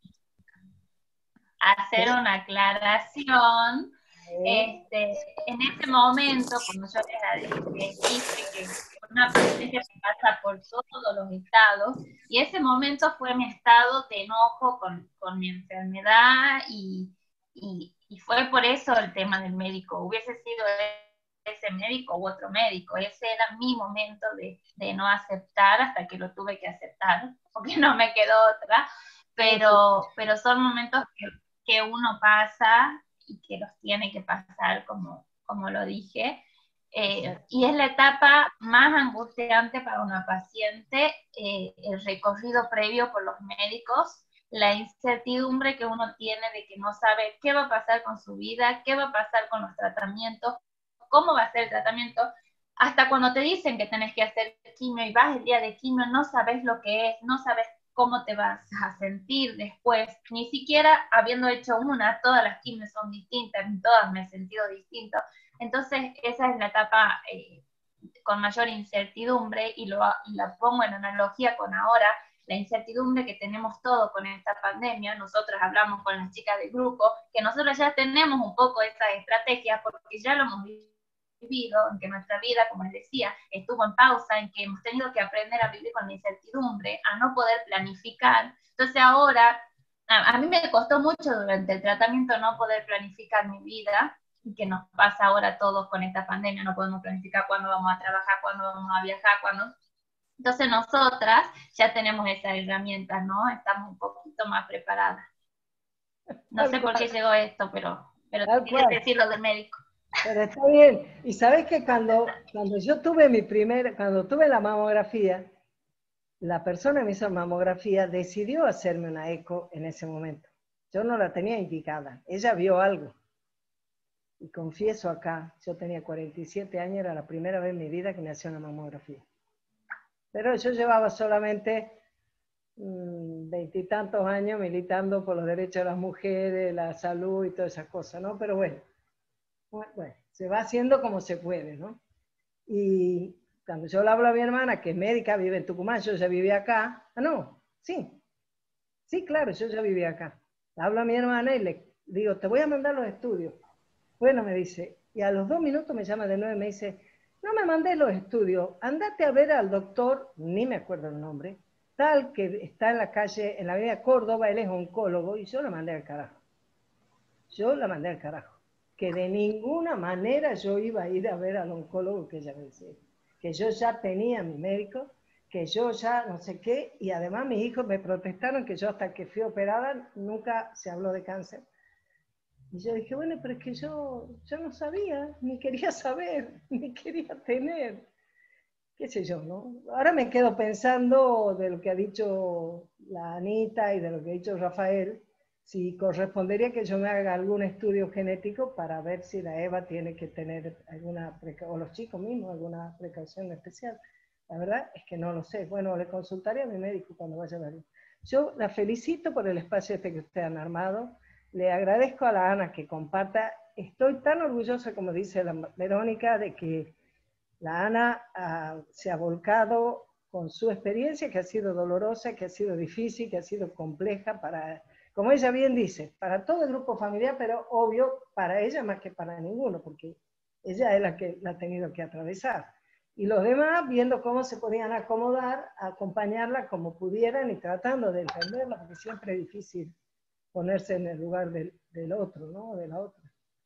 hacer ¿Sí? una aclaración. ¿Eh? Este, en ese momento, como yo les dije, que es una pandemia que pasa por todos los estados, y ese momento fue mi estado de enojo con, con mi enfermedad, y, y, y fue por eso el tema del médico. Hubiese sido ese médico u otro médico, ese era mi momento de, de no aceptar hasta que lo tuve que aceptar, porque no me quedó otra, pero, pero son momentos que, que uno pasa y que los tiene que pasar, como, como lo dije, eh, y es la etapa más angustiante para una paciente, eh, el recorrido previo por los médicos, la incertidumbre que uno tiene de que no sabe qué va a pasar con su vida, qué va a pasar con los tratamientos, cómo va a ser el tratamiento, hasta cuando te dicen que tenés que hacer quimio y vas el día de quimio, no sabes lo que es, no sabes cómo te vas a sentir después, ni siquiera habiendo hecho una, todas las quimios son distintas, en todas me he sentido distinto. Entonces esa es la etapa eh, con mayor incertidumbre, y lo, la pongo en analogía con ahora, la incertidumbre que tenemos todos con esta pandemia. Nosotros hablamos con las chicas del grupo, que nosotros ya tenemos un poco esas estrategias, porque ya lo hemos vivido, en que nuestra vida, como les decía, estuvo en pausa, en que hemos tenido que aprender a vivir con la incertidumbre, a no poder planificar. Entonces ahora, a, a mí me costó mucho durante el tratamiento no poder planificar mi vida, y que nos pasa ahora a todos con esta pandemia, no podemos planificar cuándo vamos a trabajar, cuándo vamos a viajar, cuándo... Entonces nosotras ya tenemos esas herramientas, ¿no? Estamos un poquito más preparadas. No sé por qué llegó esto, pero, pero quería decirlo del médico. Pero está bien. Y sabes que cuando, cuando yo tuve mi primer, cuando tuve la mamografía, la persona que me hizo mamografía decidió hacerme una eco en ese momento. Yo no la tenía indicada. Ella vio algo. Y confieso acá, yo tenía cuarenta y siete años, era la primera vez en mi vida que me hacía una mamografía. Pero yo llevaba solamente veintitantos años militando por los derechos de las mujeres, la salud y todas esas cosas, ¿no? Pero bueno, bueno, se va haciendo como se puede, ¿no? Y cuando yo le hablo a mi hermana, que es médica, vive en Tucumán, yo ya vivía acá. Ah, no, sí, sí, claro, yo ya vivía acá. Le hablo a mi hermana y le digo, te voy a mandar los estudios. Bueno, me dice, y a los dos minutos me llama de nuevo y me dice, no me mandé los estudios, andate a ver al doctor, ni me acuerdo el nombre, tal que está en la calle, en la avenida Córdoba, él es oncólogo, y yo la mandé al carajo. Yo la mandé al carajo. Que de ninguna manera yo iba a ir a ver al oncólogo que ella me decía. Que yo ya tenía mi médico, que yo ya no sé qué, y además mis hijos me protestaron que yo hasta que fui operada nunca se habló de cáncer. Y yo dije, bueno, pero es que yo, yo no sabía, ni quería saber, ni quería tener, qué sé yo, ¿no? Ahora me quedo pensando de lo que ha dicho la Anita y de lo que ha dicho Rafael, si correspondería que yo me haga algún estudio genético para ver si la Eva tiene que tener alguna precaución, o los chicos mismos, alguna precaución especial. La verdad es que no lo sé. Bueno, le consultaré a mi médico cuando vaya a verlo. Yo la felicito por el espacio este que ustedes han armado. Le agradezco a la Ana que comparta. Estoy tan orgullosa, como dice la Verónica, de que la Ana uh, se ha volcado con su experiencia, que ha sido dolorosa, que ha sido difícil, que ha sido compleja para, como ella bien dice, para todo el grupo familiar, pero obvio para ella más que para ninguno, porque ella es la que la ha tenido que atravesar. Y los demás viendo cómo se podían acomodar, acompañarla como pudieran y tratando de entenderla, porque siempre es difícil ponerse en el lugar del, del otro, ¿no? De la otra.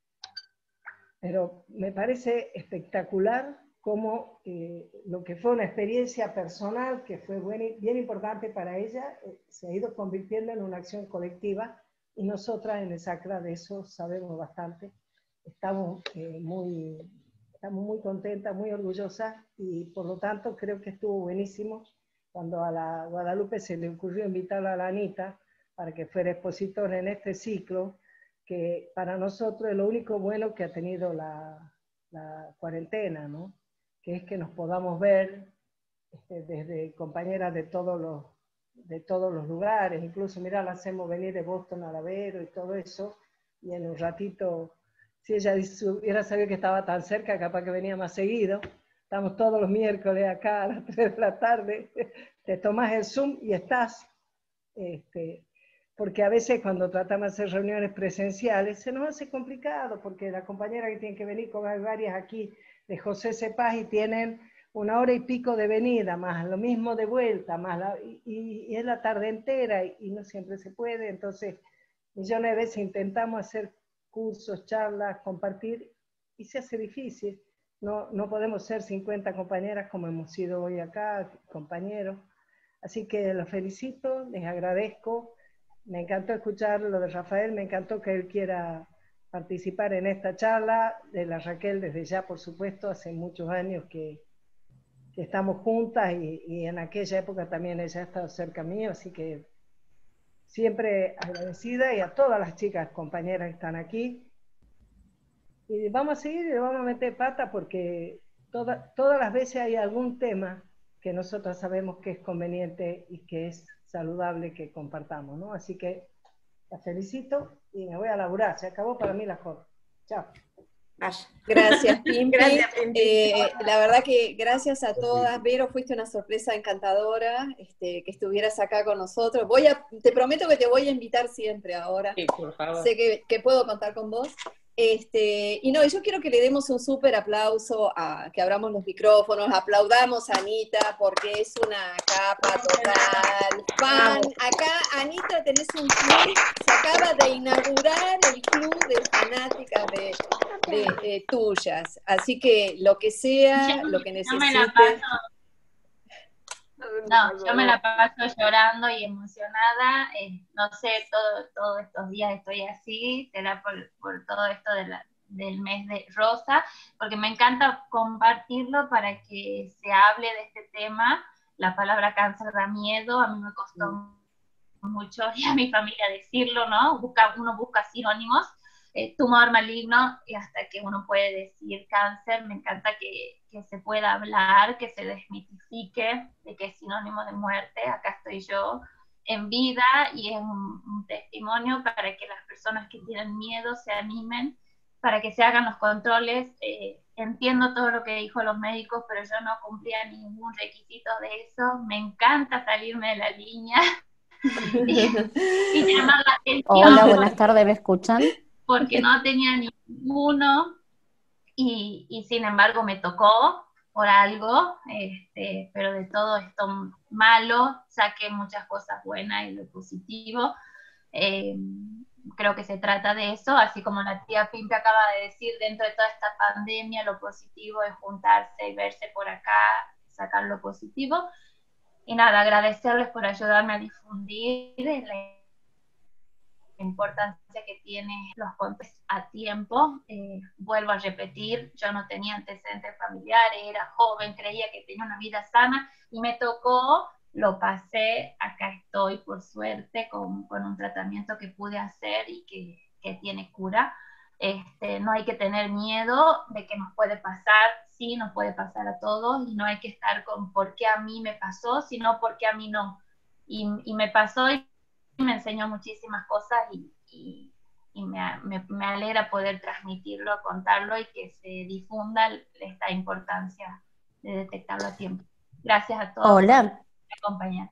Pero me parece espectacular cómo eh, lo que fue una experiencia personal, que fue buen, bien importante para ella, eh, se ha ido convirtiendo en una acción colectiva, y nosotras en el SACRA de eso sabemos bastante. Estamos, eh, muy, estamos muy contentas, muy orgullosas, y por lo tanto creo que estuvo buenísimo cuando a la Guadalupe se le ocurrió invitarla a la Anita para que fuera expositora en este ciclo, que para nosotros es lo único bueno que ha tenido la, la cuarentena, ¿no? Que es que nos podamos ver este, desde compañeras de todos los, de todos los lugares, incluso, mira, la hacemos venir de Boston a la Vero y todo eso, y en un ratito Si ella hubiera sabido que estaba tan cerca, capaz que venía más seguido. Estamos todos los miércoles acá a las tres de la tarde. Te tomas el Zoom y estás. Este, porque a veces cuando tratamos de hacer reuniones presenciales se nos hace complicado, porque la compañera que tiene que venir, como hay varias aquí, de José Cepaz, y tienen una hora y pico de venida, más lo mismo de vuelta, más la, y, y es la tarde entera, y, y no siempre se puede. Entonces, millones de veces intentamos hacer cursos, charlas, compartir, y se hace difícil. No, no podemos ser cincuenta compañeras como hemos sido hoy acá, compañeros. Así que los felicito, les agradezco. Me encantó escuchar lo de Rafael, me encantó que él quiera participar en esta charla. De la Raquel, desde ya, por supuesto, hace muchos años que, que estamos juntas, y, y en aquella época también ella ha estado cerca mío, así que siempre agradecida, y a todas las chicas compañeras que están aquí. Y vamos a seguir y le vamos a meter pata, porque toda, todas las veces hay algún tema que nosotros sabemos que es conveniente y que es saludable que compartamos, ¿no? Así que la felicito y me voy a laburar. Se acabó para mí la joda. Chao. Gracias, Pimpi. Gracias, Pimpi. Eh, la verdad que gracias a todas. Vero, fuiste una sorpresa encantadora, este, que estuvieras acá con nosotros. Voy a, te prometo que te voy a invitar siempre ahora. Sí, por favor. Sé que, que puedo contar con vos. Este, y no, yo quiero que le demos un súper aplauso, a que abramos los micrófonos, aplaudamos a Anita, porque es una capa total, fan. Acá, Anita, tenés un club, se acaba de inaugurar el club de fanáticas de, de, de tuyas, así que lo que sea, lo que necesites. No, yo me la paso llorando y emocionada, eh, no sé, todo, todos estos días estoy así, será por, por todo esto de la, del mes de Rosa, porque me encanta compartirlo para que se hable de este tema. La palabra cáncer da miedo, a mí me costó mm. mucho, y a mi familia decirlo, ¿no? Busca, uno busca sinónimos, eh, tumor maligno, y hasta que uno puede decir cáncer. Me encanta que, que se pueda hablar, que se desmitifique de que es sinónimo de muerte. Acá estoy yo en vida, y es un, un testimonio para que las personas que tienen miedo se animen, para que se hagan los controles. Eh, entiendo todo lo que dijo los médicos, pero yo no cumplía ningún requisito de eso. Me encanta salirme de la línea y, y llamar la atención. Hola, buenas tardes, ¿me escuchan? Porque no tenía ninguno, y, y sin embargo me tocó por algo, este, pero de todo esto malo saqué muchas cosas buenas y lo positivo. Eh, creo que se trata de eso, así como la tía Pimpi acaba de decir, dentro de toda esta pandemia lo positivo es juntarse y verse por acá, sacar lo positivo. Y nada, agradecerles por ayudarme a difundir la importancia que tiene los controles a tiempo. Eh, vuelvo a repetir, yo no tenía antecedentes familiares, era joven, creía que tenía una vida sana, y me tocó, lo pasé, acá estoy por suerte con, con un tratamiento que pude hacer y que, que tiene cura. Este, no hay que tener miedo de que nos puede pasar, sí, nos puede pasar a todos, y no hay que estar con por qué a mí me pasó, sino por qué a mí no. Y, y me pasó, y me enseñó muchísimas cosas, y, y, y me, me, me alegra poder transmitirlo, contarlo, y que se difunda esta importancia de detectarlo a tiempo. Gracias a todos. Hola. Por acompañar.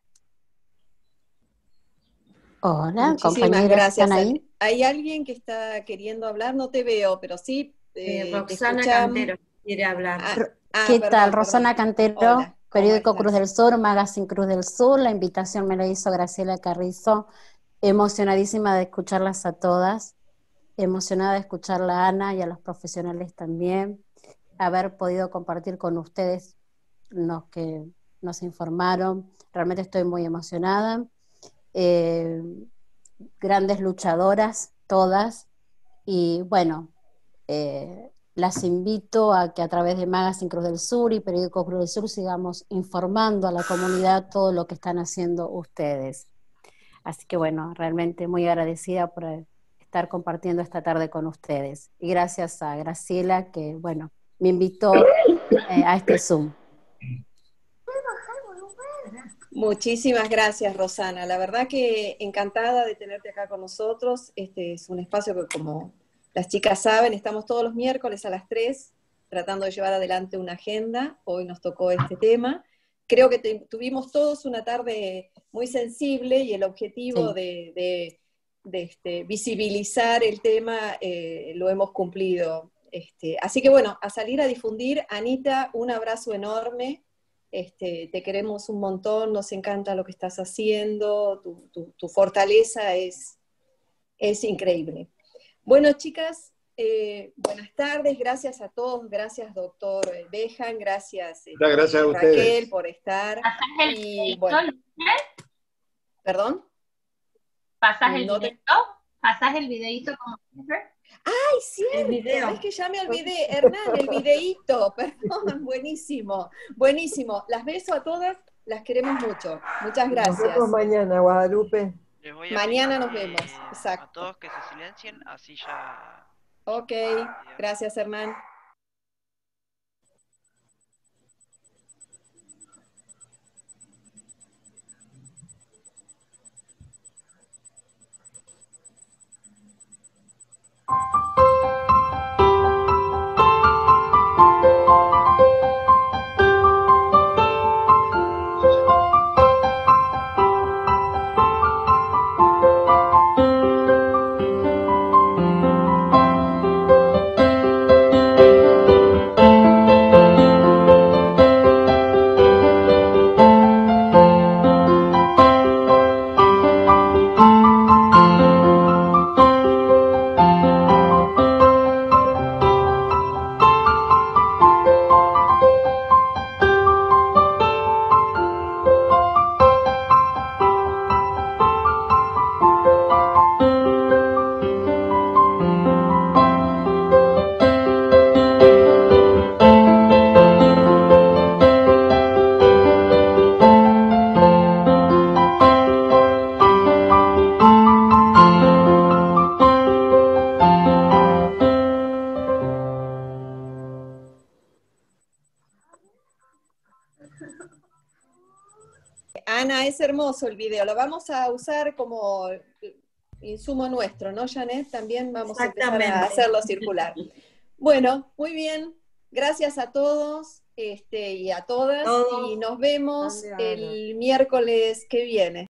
Hola, Muchísimas compañeras, gracias. ¿están ahí? ¿Hay alguien que está queriendo hablar? No te veo, pero sí. Eh, Eh, Roxana escucham- Cantero quiere hablar. Ah, ah, ¿Qué perdón, tal? perdón. Rosana Cantero, Hola, ¿cómo periódico estás? Cruz del Sur, Magazine Cruz del Sur. La invitación me la hizo Graciela Carrizo. Emocionadísima de escucharlas a todas. Emocionada de escucharla a Ana y a los profesionales también. Haber podido compartir con ustedes los que nos informaron. Realmente estoy muy emocionada. Eh, grandes luchadoras todas, y bueno, eh, las invito a que a través de Magazine Cruz del Sur y Periódico Cruz del Sur sigamos informando a la comunidad todo lo que están haciendo ustedes. Así que bueno, realmente muy agradecida por estar compartiendo esta tarde con ustedes, y gracias a Graciela que bueno, me invitó eh, a este Zoom. Muchísimas gracias, Rosana. La verdad que encantada de tenerte acá con nosotros. Este es un espacio que, como, las chicas saben, estamos todos los miércoles a las tres tratando de llevar adelante una agenda. Hoy nos tocó este tema. Creo que te, tuvimos todos una tarde muy sensible y el objetivo sí. de, de, de este, visibilizar el tema eh, lo hemos cumplido. Este, así que bueno, a salir a difundir. Anita, un abrazo enorme. Este, te queremos un montón, nos encanta lo que estás haciendo, tu, tu, tu fortaleza es, es increíble. Bueno, chicas, eh, buenas tardes, gracias a todos, gracias doctor Bejan, gracias, eh, gracias a Raquel ustedes. por estar. ¿Pasás el y, videito, bueno, ¿Perdón? ¿Pasás el No te... videito? ¿Pasás el videito como siempre? ¡Ay, cierto! Es que ya me olvidé. Hernán, el videíto, perdón, buenísimo, buenísimo. Las beso a todas, las queremos mucho. Muchas gracias. Nos vemos mañana, Guadalupe. Les voy a Mañana pedir, nos vemos, eh, exacto. A todos que se silencien, así ya... Ok, gracias Hernán. Ana, es hermoso el video, lo vamos a usar como insumo nuestro, ¿no, Janet? También vamos a empezar a hacerlo circular. Bueno, muy bien, gracias a todos este, y a todas, Todos. y nos vemos Grande, Ana. el miércoles que viene.